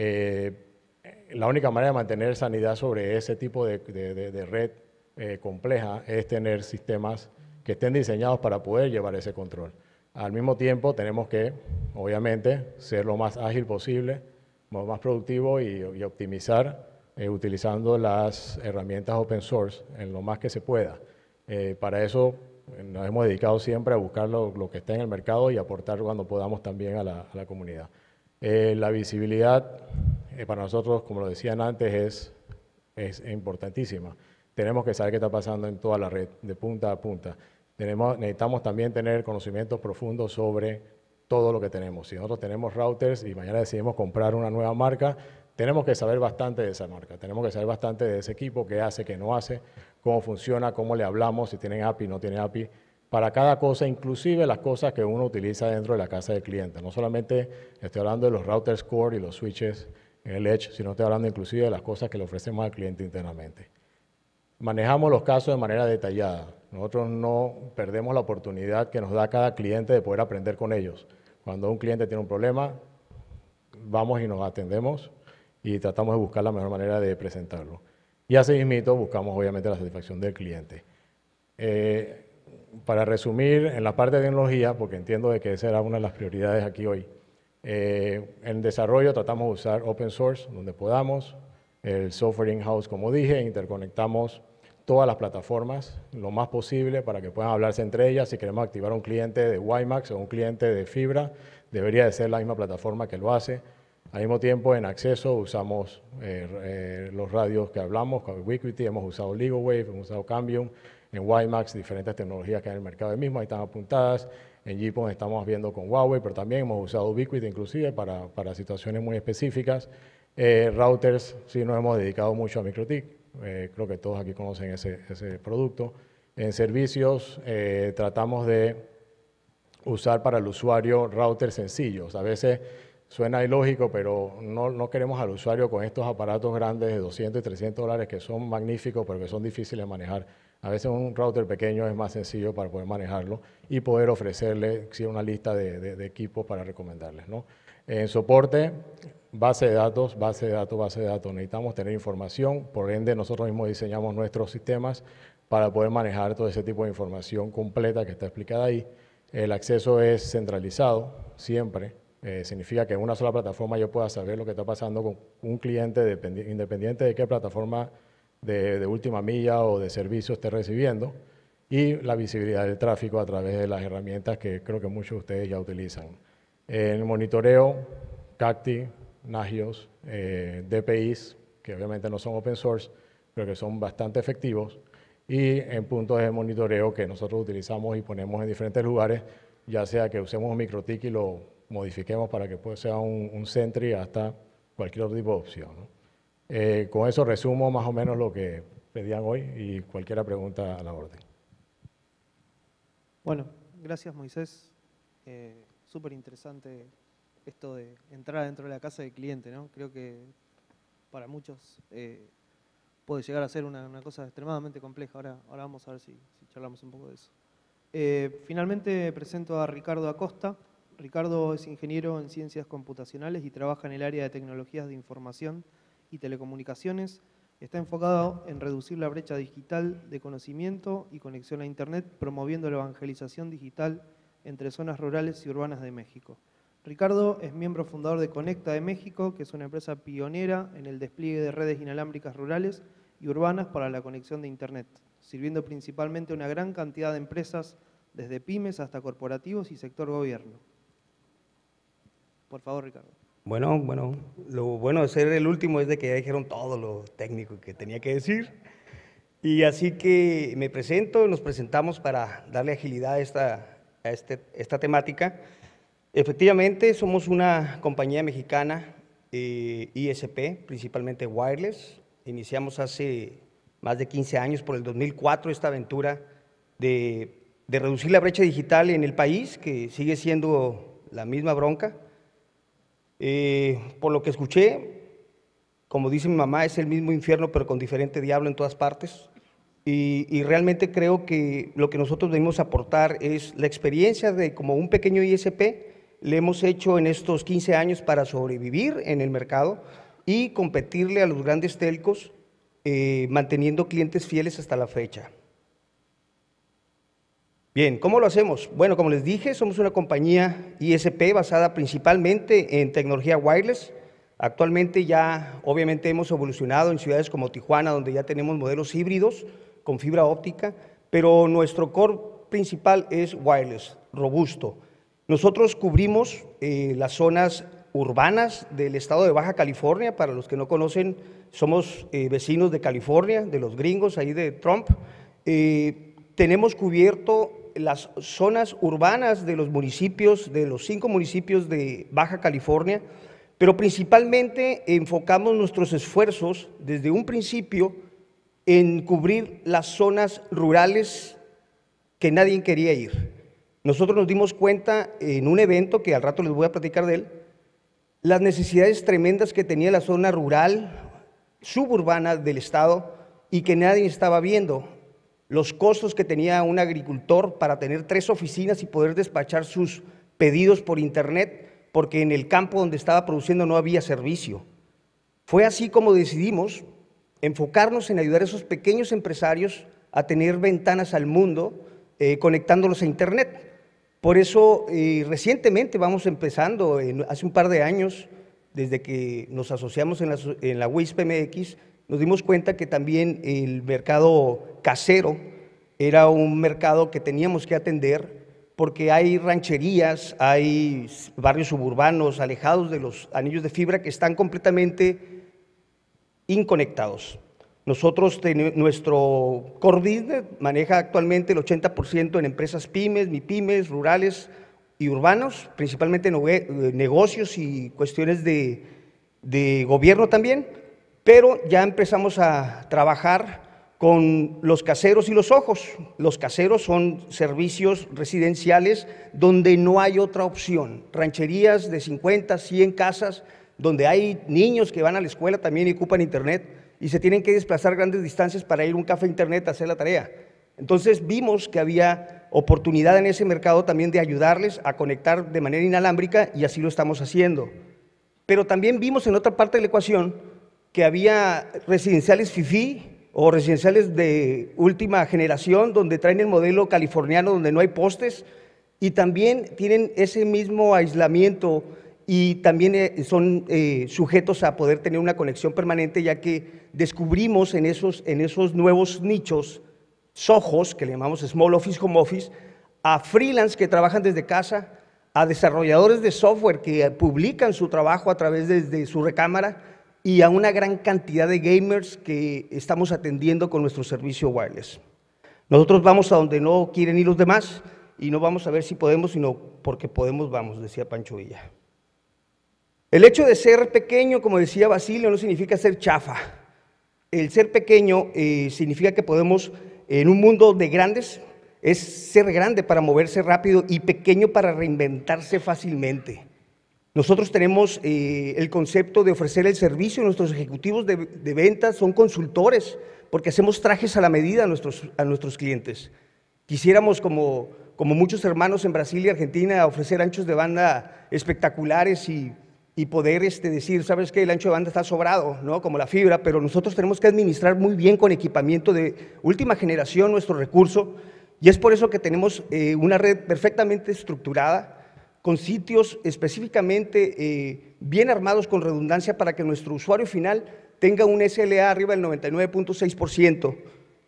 la única manera de mantener sanidad sobre ese tipo de red compleja es tener sistemas que estén diseñados para poder llevar ese control. Al mismo tiempo tenemos que, obviamente, ser lo más ágil posible, lo más productivo y optimizar utilizando las herramientas open source en lo más que se pueda. Para eso nos hemos dedicado siempre a buscar lo que está en el mercado y aportar cuando podamos también a la comunidad. La visibilidad para nosotros, como lo decían antes, es importantísima. Tenemos que saber qué está pasando en toda la red, de punta a punta. Necesitamos también tener conocimientos profundos sobre todo lo que tenemos. Si nosotros tenemos routers y mañana decidimos comprar una nueva marca, tenemos que saber bastante de esa marca, tenemos que saber bastante de ese equipo, qué hace, qué no hace, cómo funciona, cómo le hablamos, si tienen API, no tienen API, para cada cosa, inclusive las cosas que uno utiliza dentro de la casa del cliente. No solamente estoy hablando de los routers core y los switches en el edge, sino estoy hablando inclusive de las cosas que le ofrecemos al cliente internamente. Manejamos los casos de manera detallada. Nosotros no perdemos la oportunidad que nos da cada cliente de poder aprender con ellos. Cuando un cliente tiene un problema, vamos y nos atendemos y tratamos de buscar la mejor manera de presentarlo. Y así mismo buscamos obviamente la satisfacción del cliente. Para resumir, en la parte de tecnología, porque entiendo de que esa era una de las prioridades aquí hoy, en desarrollo tratamos de usar open source donde podamos, el software in-house como dije, interconectamos todas las plataformas lo más posible para que puedan hablarse entre ellas. Si queremos activar un cliente de WiMAX o un cliente de fibra, debería de ser la misma plataforma que lo hace. Al mismo tiempo, en acceso usamos los radios que hablamos, con Ubiquiti, hemos usado LegalWave, hemos usado Cambium, en WiMAX diferentes tecnologías que hay en el mercado ahí mismo, ahí están apuntadas. En GPON estamos viendo con Huawei, pero también hemos usado Ubiquiti inclusive para situaciones muy específicas. Routers, sí nos hemos dedicado mucho a MikroTik, creo que todos aquí conocen ese producto. En servicios tratamos de usar para el usuario routers sencillos. A veces suena ilógico, pero no queremos al usuario con estos aparatos grandes de 200 y 300 dólares que son magníficos, pero que son difíciles de manejar. A veces un router pequeño es más sencillo para poder manejarlo y poder ofrecerle una lista de equipos para recomendarles, ¿no? En soporte, base de datos. Necesitamos tener información, por ende nosotros mismos diseñamos nuestros sistemas para poder manejar todo ese tipo de información completa que está explicada ahí. El acceso es centralizado, siempre. Significa que en una sola plataforma yo pueda saber lo que está pasando con un cliente independiente de qué plataforma de última milla o de servicio esté recibiendo, y la visibilidad del tráfico a través de las herramientas que creo que muchos de ustedes ya utilizan. En el monitoreo, Cacti, Nagios, DPIs, que obviamente no son open source, pero que son bastante efectivos, y en puntos de monitoreo que nosotros utilizamos y ponemos en diferentes lugares, ya sea que usemos un MikroTik y lo modifiquemos para que sea un Sentry hasta cualquier otro tipo de opción, ¿no? Con eso resumo más o menos lo que pedían hoy y cualquier pregunta a la orden. Bueno, gracias Moisés. Súper interesante esto de entrar dentro de la casa del cliente, ¿no? Creo que para muchos puede llegar a ser una cosa extremadamente compleja. Ahora vamos a ver si charlamos un poco de eso. Finalmente presento a Ricardo Acosta. Ricardo es ingeniero en ciencias computacionales y trabaja en el área de tecnologías de información y telecomunicaciones. Está enfocado en reducir la brecha digital de conocimiento y conexión a Internet, promoviendo la evangelización digital entre zonas rurales y urbanas de México. Ricardo es miembro fundador de Conecta de México, que es una empresa pionera en el despliegue de redes inalámbricas rurales y urbanas para la conexión de Internet, sirviendo principalmente a una gran cantidad de empresas, desde pymes hasta corporativos y sector gobierno. Por favor, Ricardo. Bueno, lo bueno de ser el último es de que ya dijeron todo lo técnico que tenía que decir. Y así que me presento, nos presentamos para darle agilidad a esta temática. Efectivamente, somos una compañía mexicana, ISP, principalmente wireless. Iniciamos hace más de 15 años, por el 2004, esta aventura de reducir la brecha digital en el país, que sigue siendo la misma bronca. Por lo que escuché, como dice mi mamá, es el mismo infierno pero con diferente diablo en todas partes, y realmente creo que lo que nosotros venimos a aportar es la experiencia de como un pequeño ISP le hemos hecho en estos 15 años para sobrevivir en el mercado y competirle a los grandes telcos, manteniendo clientes fieles hasta la fecha. Bien, ¿cómo lo hacemos? Bueno, como les dije, somos una compañía ISP basada principalmente en tecnología wireless. Actualmente ya obviamente hemos evolucionado en ciudades como Tijuana, donde ya tenemos modelos híbridos con fibra óptica, pero nuestro core principal es wireless, robusto. Nosotros cubrimos las zonas urbanas del estado de Baja California. Para los que no conocen, somos vecinos de California, de los gringos, ahí de Trump. Tenemos cubierto las zonas urbanas de los municipios, de los 5 municipios de Baja California, pero principalmente enfocamos nuestros esfuerzos desde un principio en cubrir las zonas rurales que nadie quería ir. Nosotros nos dimos cuenta en un evento, que al rato les voy a platicar de él, las necesidades tremendas que tenía la zona rural, suburbana del estado, y que nadie estaba viendo. Los costos que tenía un agricultor para tener 3 oficinas y poder despachar sus pedidos por internet, porque en el campo donde estaba produciendo no había servicio. Fue así como decidimos enfocarnos en ayudar a esos pequeños empresarios a tener ventanas al mundo, conectándolos a internet. Por eso recientemente vamos empezando, hace un par de años, desde que nos asociamos en la WISP MX, nos dimos cuenta que también el mercado casero era un mercado que teníamos que atender, porque hay rancherías, hay barrios suburbanos alejados de los anillos de fibra que están completamente inconectados. Nosotros, nuestro core business maneja actualmente el 80% en empresas pymes, mipymes, rurales y urbanos, principalmente negocios y cuestiones de gobierno también. Pero ya empezamos a trabajar con los caseros y los ojos. Los caseros son servicios residenciales donde no hay otra opción, rancherías de 50, 100 casas, donde hay niños que van a la escuela también y ocupan internet y se tienen que desplazar grandes distancias para ir a un café internet a hacer la tarea. Entonces vimos que había oportunidad en ese mercado también de ayudarles a conectar de manera inalámbrica y así lo estamos haciendo. Pero también vimos en otra parte de la ecuación que había residenciales FIFI o residenciales de última generación donde traen el modelo californiano donde no hay postes y también tienen ese mismo aislamiento y también son sujetos a poder tener una conexión permanente, ya que descubrimos en esos nuevos nichos SOHOs, que le llamamos Small Office, Home Office, a freelance que trabajan desde casa, a desarrolladores de software que publican su trabajo a través de su recámara y a una gran cantidad de gamers que estamos atendiendo con nuestro servicio wireless. Nosotros vamos a donde no quieren ir los demás y no vamos a ver si podemos, sino porque podemos vamos, decía Pancho Villa. El hecho de ser pequeño, como decía Basilio, no significa ser chafa. El ser pequeño significa que podemos, en un mundo de grandes, es ser grande para moverse rápido y pequeño para reinventarse fácilmente. Nosotros tenemos el concepto de ofrecer el servicio. Nuestros ejecutivos de ventas son consultores porque hacemos trajes a la medida a nuestros clientes. Quisiéramos, como muchos hermanos en Brasil y Argentina, ofrecer anchos de banda espectaculares y poder decir, ¿sabes qué? El ancho de banda está sobrado, ¿no? Como la fibra, pero nosotros tenemos que administrar muy bien con equipamiento de última generación nuestro recurso y es por eso que tenemos una red perfectamente estructurada con sitios específicamente bien armados con redundancia para que nuestro usuario final tenga un SLA arriba del 99.6%.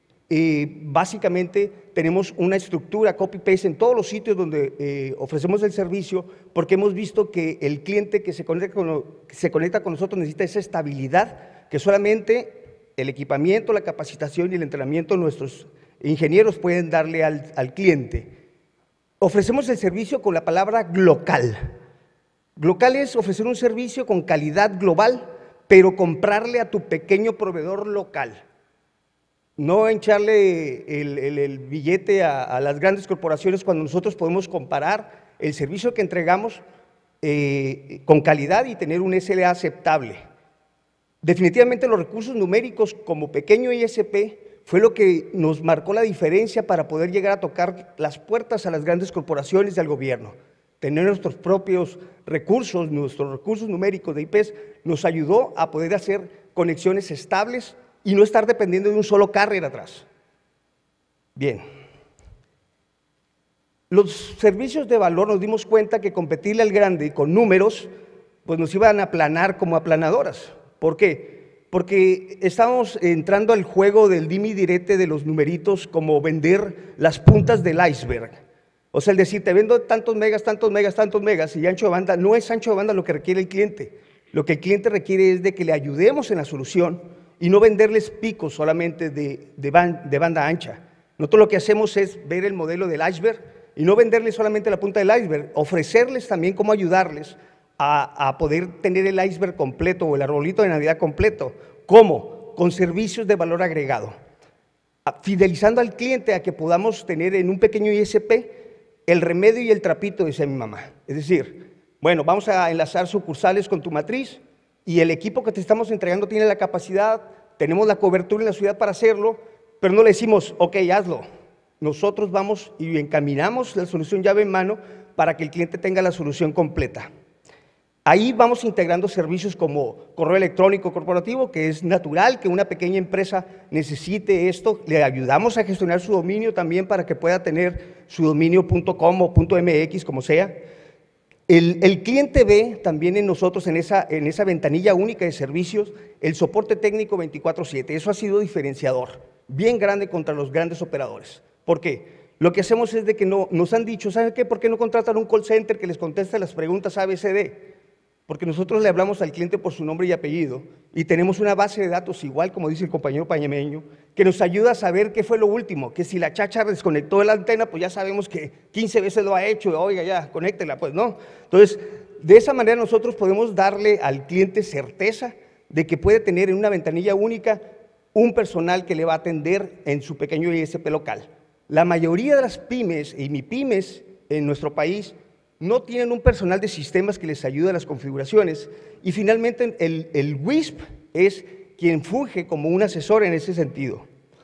Básicamente tenemos una estructura copy-paste en todos los sitios donde ofrecemos el servicio porque hemos visto que el cliente que se conecta con nosotros necesita esa estabilidad que solamente el equipamiento, la capacitación y el entrenamiento de nuestros ingenieros pueden darle al cliente. Ofrecemos el servicio con la palabra glocal. Glocal es ofrecer un servicio con calidad global, pero comprarle a tu pequeño proveedor local. No echarle el billete a las grandes corporaciones cuando nosotros podemos comparar el servicio que entregamos con calidad y tener un SLA aceptable. Definitivamente los recursos numéricos como pequeño ISP fue lo que nos marcó la diferencia para poder llegar a tocar las puertas a las grandes corporaciones y al gobierno. Tener nuestros propios recursos, nuestros recursos numéricos de IPs, nos ayudó a poder hacer conexiones estables y no estar dependiendo de un solo carrier atrás. Bien. Los servicios de valor nos dimos cuenta que competirle al grande con números, pues nos iban a aplanar como aplanadoras. ¿Por qué? Porque estábamos entrando al juego del dime y direte de los numeritos como vender las puntas del iceberg. O sea, el decir, te vendo tantos megas, y ancho de banda, no es ancho de banda lo que requiere el cliente. Lo que el cliente requiere es de que le ayudemos en la solución y no venderles picos solamente de banda ancha. Nosotros lo que hacemos es ver el modelo del iceberg y no venderles solamente la punta del iceberg, ofrecerles también cómo ayudarles a poder tener el iceberg completo o el arbolito de Navidad completo. ¿Cómo? Con servicios de valor agregado. Fidelizando al cliente a que podamos tener en un pequeño ISP el remedio y el trapito, decía mi mamá. Es decir, bueno, vamos a enlazar sucursales con tu matriz y el equipo que te estamos entregando tiene la capacidad, tenemos la cobertura en la ciudad para hacerlo, pero no le decimos, ok, hazlo. Nosotros vamos y encaminamos la solución llave en mano para que el cliente tenga la solución completa. Ahí vamos integrando servicios como correo electrónico corporativo, que es natural que una pequeña empresa necesite esto. Le ayudamos a gestionar su dominio también para que pueda tener su dominio.com o .mx, como sea. El cliente ve también en nosotros, en esa ventanilla única de servicios, el soporte técnico 24/7. Eso ha sido diferenciador, bien grande contra los grandes operadores. ¿Por qué? Lo que hacemos es de que nos han dicho, ¿saben qué? ¿Por qué no contratan un call center que les conteste las preguntas ABCD? Porque nosotros le hablamos al cliente por su nombre y apellido y tenemos una base de datos, igual como dice el compañero Pañameño, que nos ayuda a saber qué fue lo último, que si la chacha desconectó la antena, pues ya sabemos que 15 veces lo ha hecho, oiga ya, conéctela, pues no. Entonces, de esa manera nosotros podemos darle al cliente certeza de que puede tener en una ventanilla única un personal que le va a atender en su pequeño ISP local. La mayoría de las pymes y MIPYMES en nuestro país no tienen un personal de sistemas que les ayude a las configuraciones y finalmente el WISP es quien funge como un asesor en ese sentido.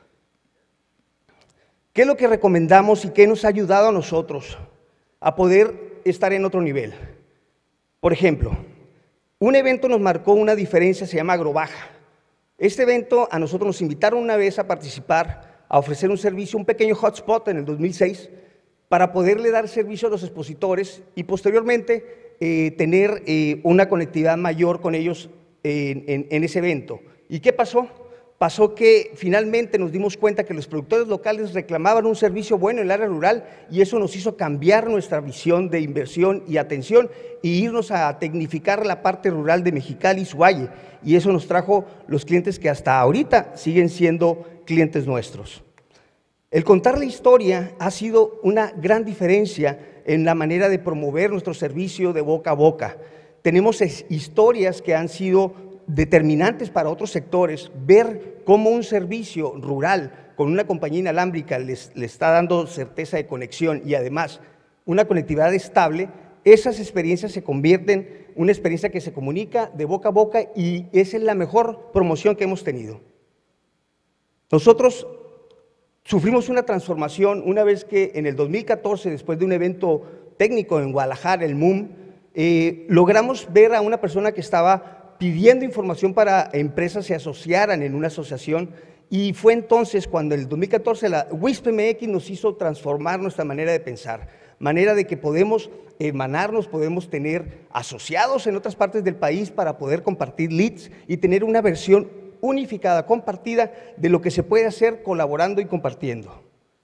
¿Qué es lo que recomendamos y qué nos ha ayudado a nosotros a poder estar en otro nivel? Por ejemplo, un evento nos marcó una diferencia, se llama Agrobaja. Este evento a nosotros nos invitaron una vez a participar, a ofrecer un servicio, un pequeño hotspot en el 2006, para poderle dar servicio a los expositores y posteriormente tener una conectividad mayor con ellos en ese evento. ¿Y qué pasó? Pasó que finalmente nos dimos cuenta que los productores locales reclamaban un servicio bueno en el área rural y eso nos hizo cambiar nuestra visión de inversión y atención e irnos a tecnificar la parte rural de Mexicali y su valle. Y eso nos trajo los clientes que hasta ahorita siguen siendo clientes nuestros. El contar la historia ha sido una gran diferencia en la manera de promover nuestro servicio de boca a boca. Tenemos historias que han sido determinantes para otros sectores, ver cómo un servicio rural con una compañía inalámbrica le está dando certeza de conexión y además una conectividad estable, esas experiencias se convierten en una experiencia que se comunica de boca a boca y esa es la mejor promoción que hemos tenido. Nosotros sufrimos una transformación una vez que en el 2014, después de un evento técnico en Guadalajara, el MUM, logramos ver a una persona que estaba pidiendo información para empresas se asociaran en una asociación y fue entonces cuando en el 2014 la WISP-MX nos hizo transformar nuestra manera de pensar, manera de que podemos hermanarnos, podemos tener asociados en otras partes del país para poder compartir leads y tener una versión unificada, compartida de lo que se puede hacer colaborando y compartiendo.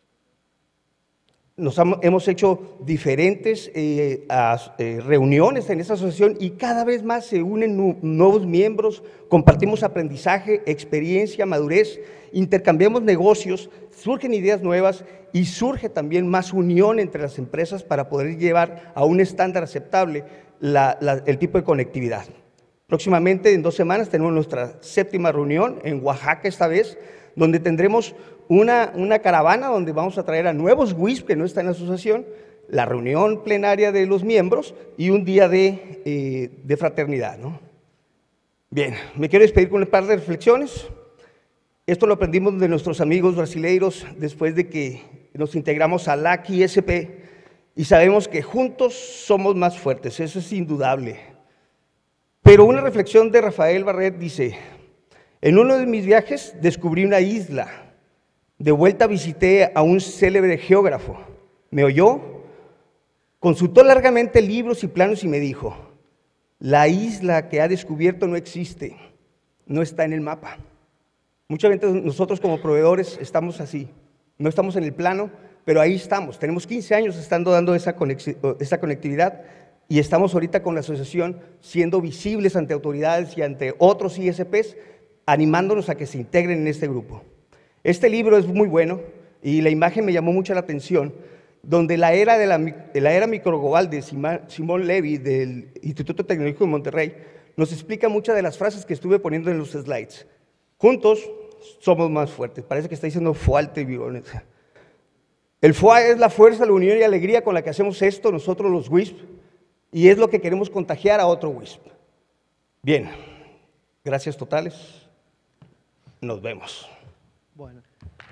Hemos hecho diferentes reuniones en esta asociación y cada vez más se unen nuevos miembros, compartimos aprendizaje, experiencia, madurez, intercambiamos negocios, surgen ideas nuevas y surge también más unión entre las empresas para poder llevar a un estándar aceptable el tipo de conectividad. Próximamente, en 2 semanas, tenemos nuestra 7ª reunión en Oaxaca esta vez, donde tendremos una caravana donde vamos a traer a nuevos WISP que no están en la asociación, la reunión plenaria de los miembros y un día de fraternidad, ¿no? Bien, me quiero despedir con un par de reflexiones. Esto lo aprendimos de nuestros amigos brasileiros después de que nos integramos a LAC y SP y sabemos que juntos somos más fuertes, eso es indudable. Pero una reflexión de Rafael Barret dice: en uno de mis viajes descubrí una isla. De vuelta visité a un célebre geógrafo. Me oyó, consultó largamente libros y planos y me dijo: la isla que ha descubierto no existe, no está en el mapa. Muchas veces nosotros como proveedores estamos así, no estamos en el plano, pero ahí estamos. Tenemos 15 años estando dando esa conectividad y estamos ahorita con la asociación siendo visibles ante autoridades y ante otros ISPs, animándonos a que se integren en este grupo. Este libro es muy bueno y la imagen me llamó mucho la atención, donde la era microglobal de Simón Levy del Instituto Tecnológico de Monterrey nos explica muchas de las frases que estuve poniendo en los slides. Juntos somos más fuertes. Parece que está diciendo fuerte y violencia. El FUA es la fuerza, la unión y alegría con la que hacemos esto nosotros los WISP y es lo que queremos contagiar a otro WISP. Bien, gracias totales. Nos vemos. Bueno.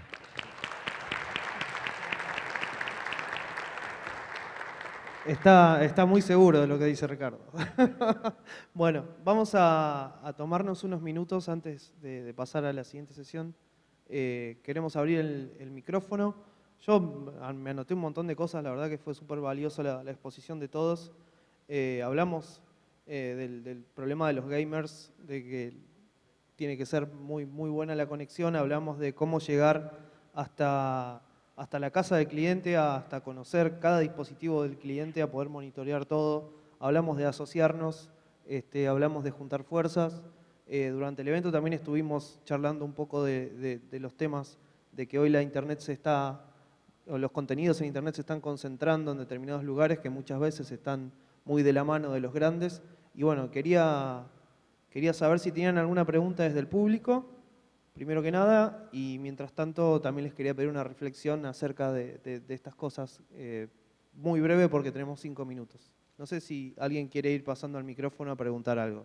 Está muy seguro de lo que dice Ricardo. Bueno, vamos a tomarnos unos minutos antes de pasar a la siguiente sesión. Queremos abrir el micrófono. Yo me anoté un montón de cosas, la verdad que fue súper valiosa la exposición de todos. Hablamos del problema de los gamers, de que tiene que ser muy buena la conexión. Hablamos de cómo llegar hasta la casa del cliente, hasta conocer cada dispositivo del cliente, a poder monitorear todo. Hablamos de asociarnos, hablamos de juntar fuerzas. Durante el evento también estuvimos charlando un poco de los temas de que hoy la Internet los contenidos en Internet se están concentrando en determinados lugares que muchas veces están muy de la mano de los grandes. Y bueno, quería saber si tenían alguna pregunta desde el público. primero que nada, y mientras tanto también les quería pedir una reflexión acerca de estas cosas, muy breve porque tenemos 5 minutos. No sé si alguien quiere ir pasando al micrófono a preguntar algo.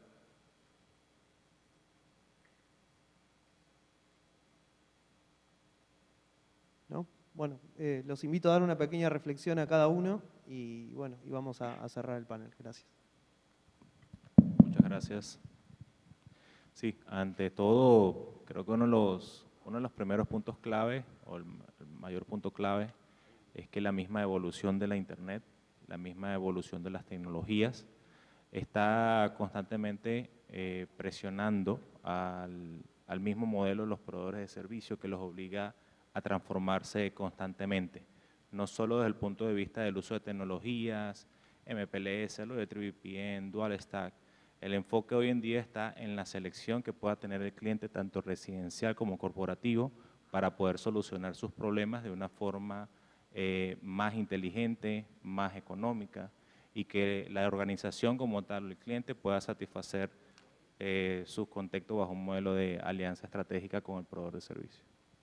¿No? Bueno, los invito a dar una pequeña reflexión a cada uno y bueno, y vamos a cerrar el panel. Gracias. Muchas gracias. Sí, ante todo, creo que uno de los primeros puntos clave, o el mayor punto clave, es que la misma evolución de la Internet, la misma evolución de las tecnologías, está constantemente presionando al mismo modelo de los proveedores de servicio, que los obliga a transformarse constantemente, no solo desde el punto de vista del uso de tecnologías, MPLS, lo de VPN, Dual Stack. El enfoque hoy en día está en la selección que pueda tener el cliente, tanto residencial como corporativo, para poder solucionar sus problemas de una forma más inteligente, más económica, y que la organización como tal, el cliente, pueda satisfacer sus contextos bajo un modelo de alianza estratégica con el proveedor de servicio.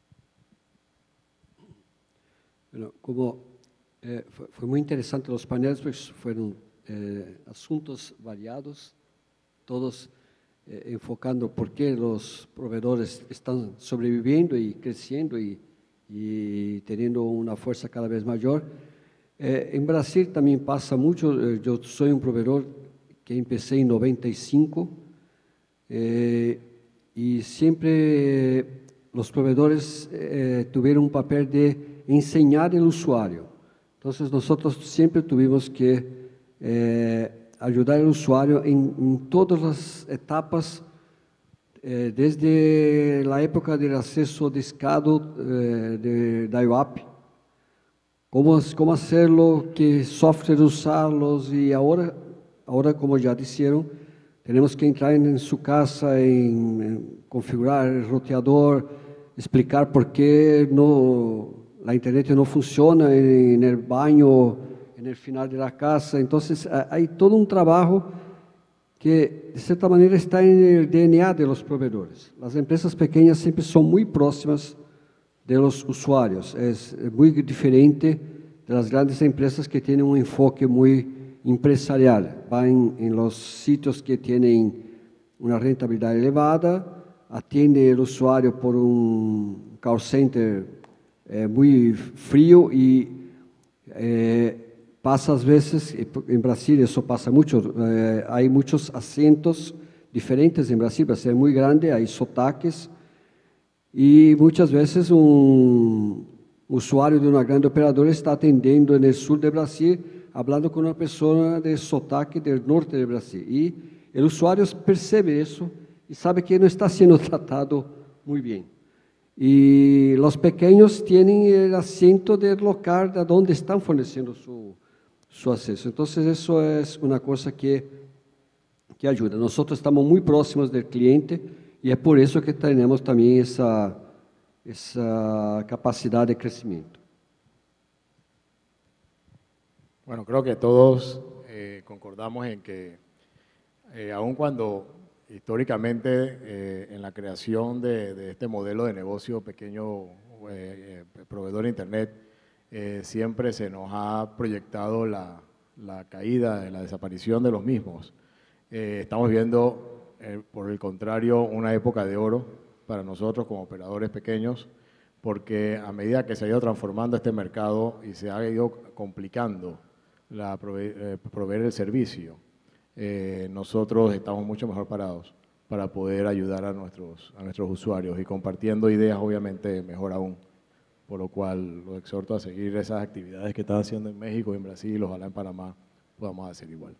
Bueno, como fue muy interesante los paneles, pues fueron asuntos variados, todos enfocando por qué los proveedores están sobreviviendo y creciendo y teniendo una fuerza cada vez mayor. En Brasil también pasa mucho. Yo soy un proveedor que empecé en 95 y siempre los proveedores tuvieron un papel de enseñar al usuario. Entonces nosotros siempre tuvimos que ayudar al usuario en todas las etapas, desde la época del acceso discado de IWAP, cómo hacerlo, qué software usarlos, y ahora como ya dijeron, tenemos que entrar en su casa, en configurar el roteador, explicar por qué la internet no funciona en el baño, en el final de la casa. Entonces hay todo un trabajo que de cierta manera está en el DNA de los proveedores. Las empresas pequeñas siempre son muy próximas de los usuarios, es muy diferente de las grandes empresas que tienen un enfoque muy empresarial, van en los sitios que tienen una rentabilidad elevada, atiende el usuario por un call center muy frío y pasa a veces, en Brasil eso pasa mucho, hay muchos acentos diferentes en Brasil, Brasil es muy grande, hay sotaques, y muchas veces un usuario de una grande operadora está atendiendo en el sur de Brasil, hablando con una persona de sotaque del norte de Brasil, y el usuario percibe eso y sabe que no está siendo tratado muy bien. Y los pequeños tienen el acento del local de donde están forneciendo su acceso. Entonces eso es una cosa que ayuda. Nosotros estamos muy próximos del cliente y es por eso que tenemos también esa capacidad de crecimiento. Bueno, creo que todos concordamos en que aun cuando históricamente en la creación de este modelo de negocio pequeño proveedor de Internet, siempre se nos ha proyectado la caída, la desaparición de los mismos. Estamos viendo, por el contrario, una época de oro para nosotros como operadores pequeños, porque a medida que se ha ido transformando este mercado y se ha ido complicando proveer el servicio, nosotros estamos mucho mejor parados para poder ayudar a nuestros usuarios, y compartiendo ideas obviamente mejor aún, por lo cual los exhorto a seguir esas actividades que están haciendo en México y en Brasil, ojalá en Panamá podamos hacer igual.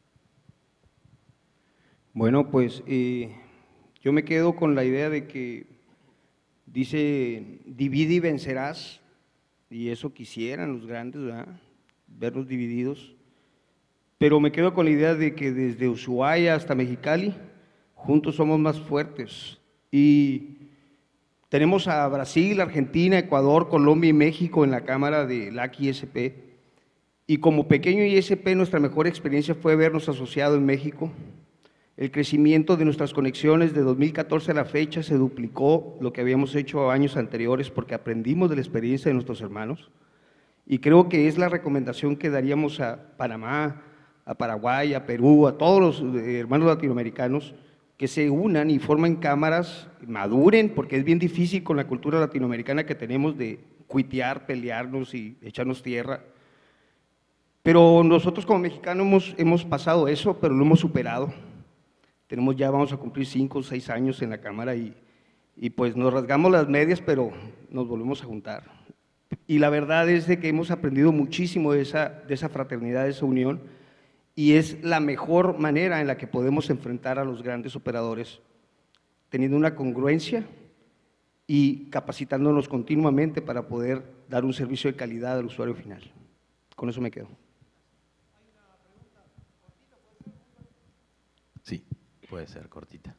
Bueno, pues yo me quedo con la idea de que dice, divide y vencerás, y eso quisieran los grandes, ¿verdad?, vernos divididos. Pero me quedo con la idea de que desde Ushuaia hasta Mexicali, juntos somos más fuertes. Y tenemos a Brasil, Argentina, Ecuador, Colombia y México en la cámara de LAC ISP. Y como pequeño ISP, nuestra mejor experiencia fue habernos asociado en México. El crecimiento de nuestras conexiones de 2014 a la fecha se duplicó lo que habíamos hecho años anteriores porque aprendimos de la experiencia de nuestros hermanos. Y creo que es la recomendación que daríamos a Panamá, a Paraguay, a Perú, a todos los hermanos latinoamericanos, que se unan y formen cámaras, maduren, porque es bien difícil con la cultura latinoamericana que tenemos de cuitear, pelearnos y echarnos tierra. Pero nosotros como mexicanos hemos pasado eso, pero lo hemos superado. Tenemos ya, vamos a cumplir 5 o 6 años en la cámara y pues nos rasgamos las medias, pero nos volvemos a juntar. Y la verdad es de que hemos aprendido muchísimo de esa fraternidad, de esa unión, y es la mejor manera en la que podemos enfrentar a los grandes operadores, teniendo una congruencia y capacitándonos continuamente para poder dar un servicio de calidad al usuario final. Con eso me quedo. Sí, puede ser cortita.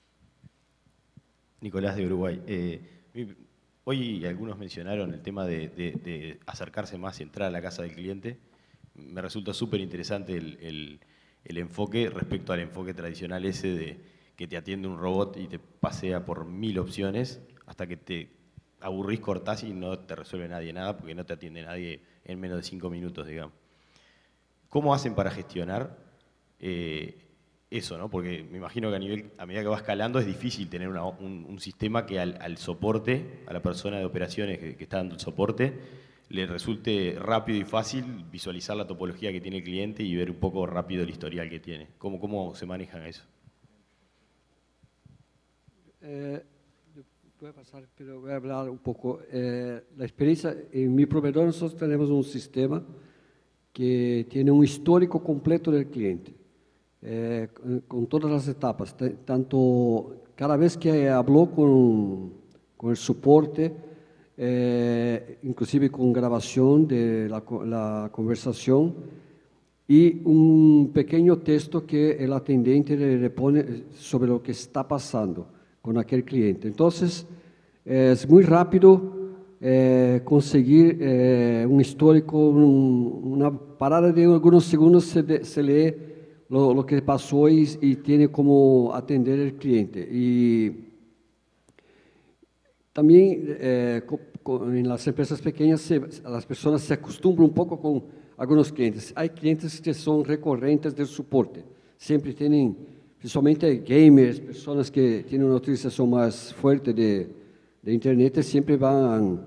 Nicolás de Uruguay. Hoy algunos mencionaron el tema de acercarse más y entrar a la casa del cliente. Me resulta súper interesante el enfoque respecto al enfoque tradicional ese de que te atiende un robot y te pasea por 1000 opciones hasta que te aburrís, cortás y no te resuelve nadie nada porque no te atiende nadie en menos de 5 minutos, digamos. ¿Cómo hacen para gestionar eso, ¿no? Porque me imagino que a medida que va escalando es difícil tener un sistema que al soporte, a la persona de operaciones que está dando el soporte, le resulte rápido y fácil visualizar la topología que tiene el cliente y ver un poco rápido el historial que tiene. ¿Cómo se manejan eso? Voy a pasar, pero voy a hablar un poco. La experiencia, en mi proveedor nosotros tenemos un sistema que tiene un histórico completo del cliente, con todas las etapas, tanto cada vez que habló con el soporte, inclusive con grabación de la conversación y un pequeño texto que el atendente le pone sobre lo que está pasando con aquel cliente. Entonces, es muy rápido conseguir un histórico, una parada de algunos segundos se lee lo que pasó y tiene como atender el cliente. Y también en las empresas pequeñas las personas se acostumbran un poco con algunos clientes. Hay clientes que son recurrentes del soporte, siempre tienen, principalmente gamers, personas que tienen una utilización más fuerte de internet, siempre van,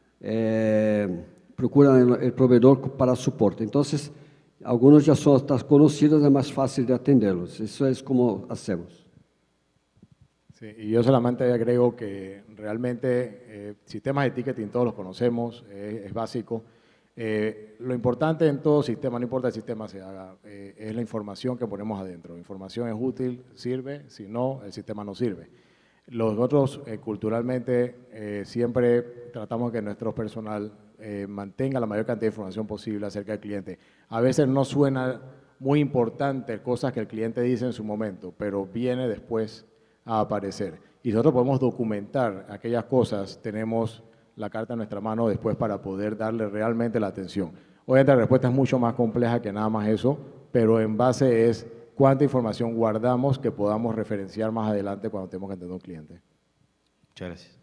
procuran el proveedor para soporte. Entonces, algunos ya son conocidos, es más fácil de atenderlos. Eso es como hacemos. Sí, y yo solamente agrego que realmente sistemas de ticketing todos los conocemos, es básico. Lo importante en todo sistema, no importa el sistema se haga, es la información que ponemos adentro. La información es útil, sirve, si no, el sistema no sirve. Nosotros culturalmente siempre tratamos que nuestro personal mantenga la mayor cantidad de información posible acerca del cliente. A veces no suena muy importante cosas que el cliente dice en su momento, pero viene después a aparecer. Y nosotros podemos documentar aquellas cosas, tenemos la carta en nuestra mano después para poder darle realmente la atención. Obviamente la respuesta es mucho más compleja que nada más eso, pero en base es cuánta información guardamos que podamos referenciar más adelante cuando tenemos que atender a un cliente. Muchas gracias.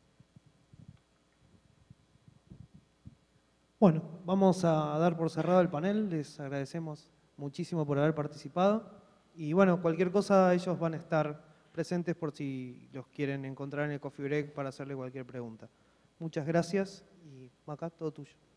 Bueno, vamos a dar por cerrado el panel. Les agradecemos muchísimo por haber participado. Y bueno, cualquier cosa ellos van a estar presentes por si los quieren encontrar en el coffee break para hacerle cualquier pregunta. Muchas gracias y Maca, todo tuyo.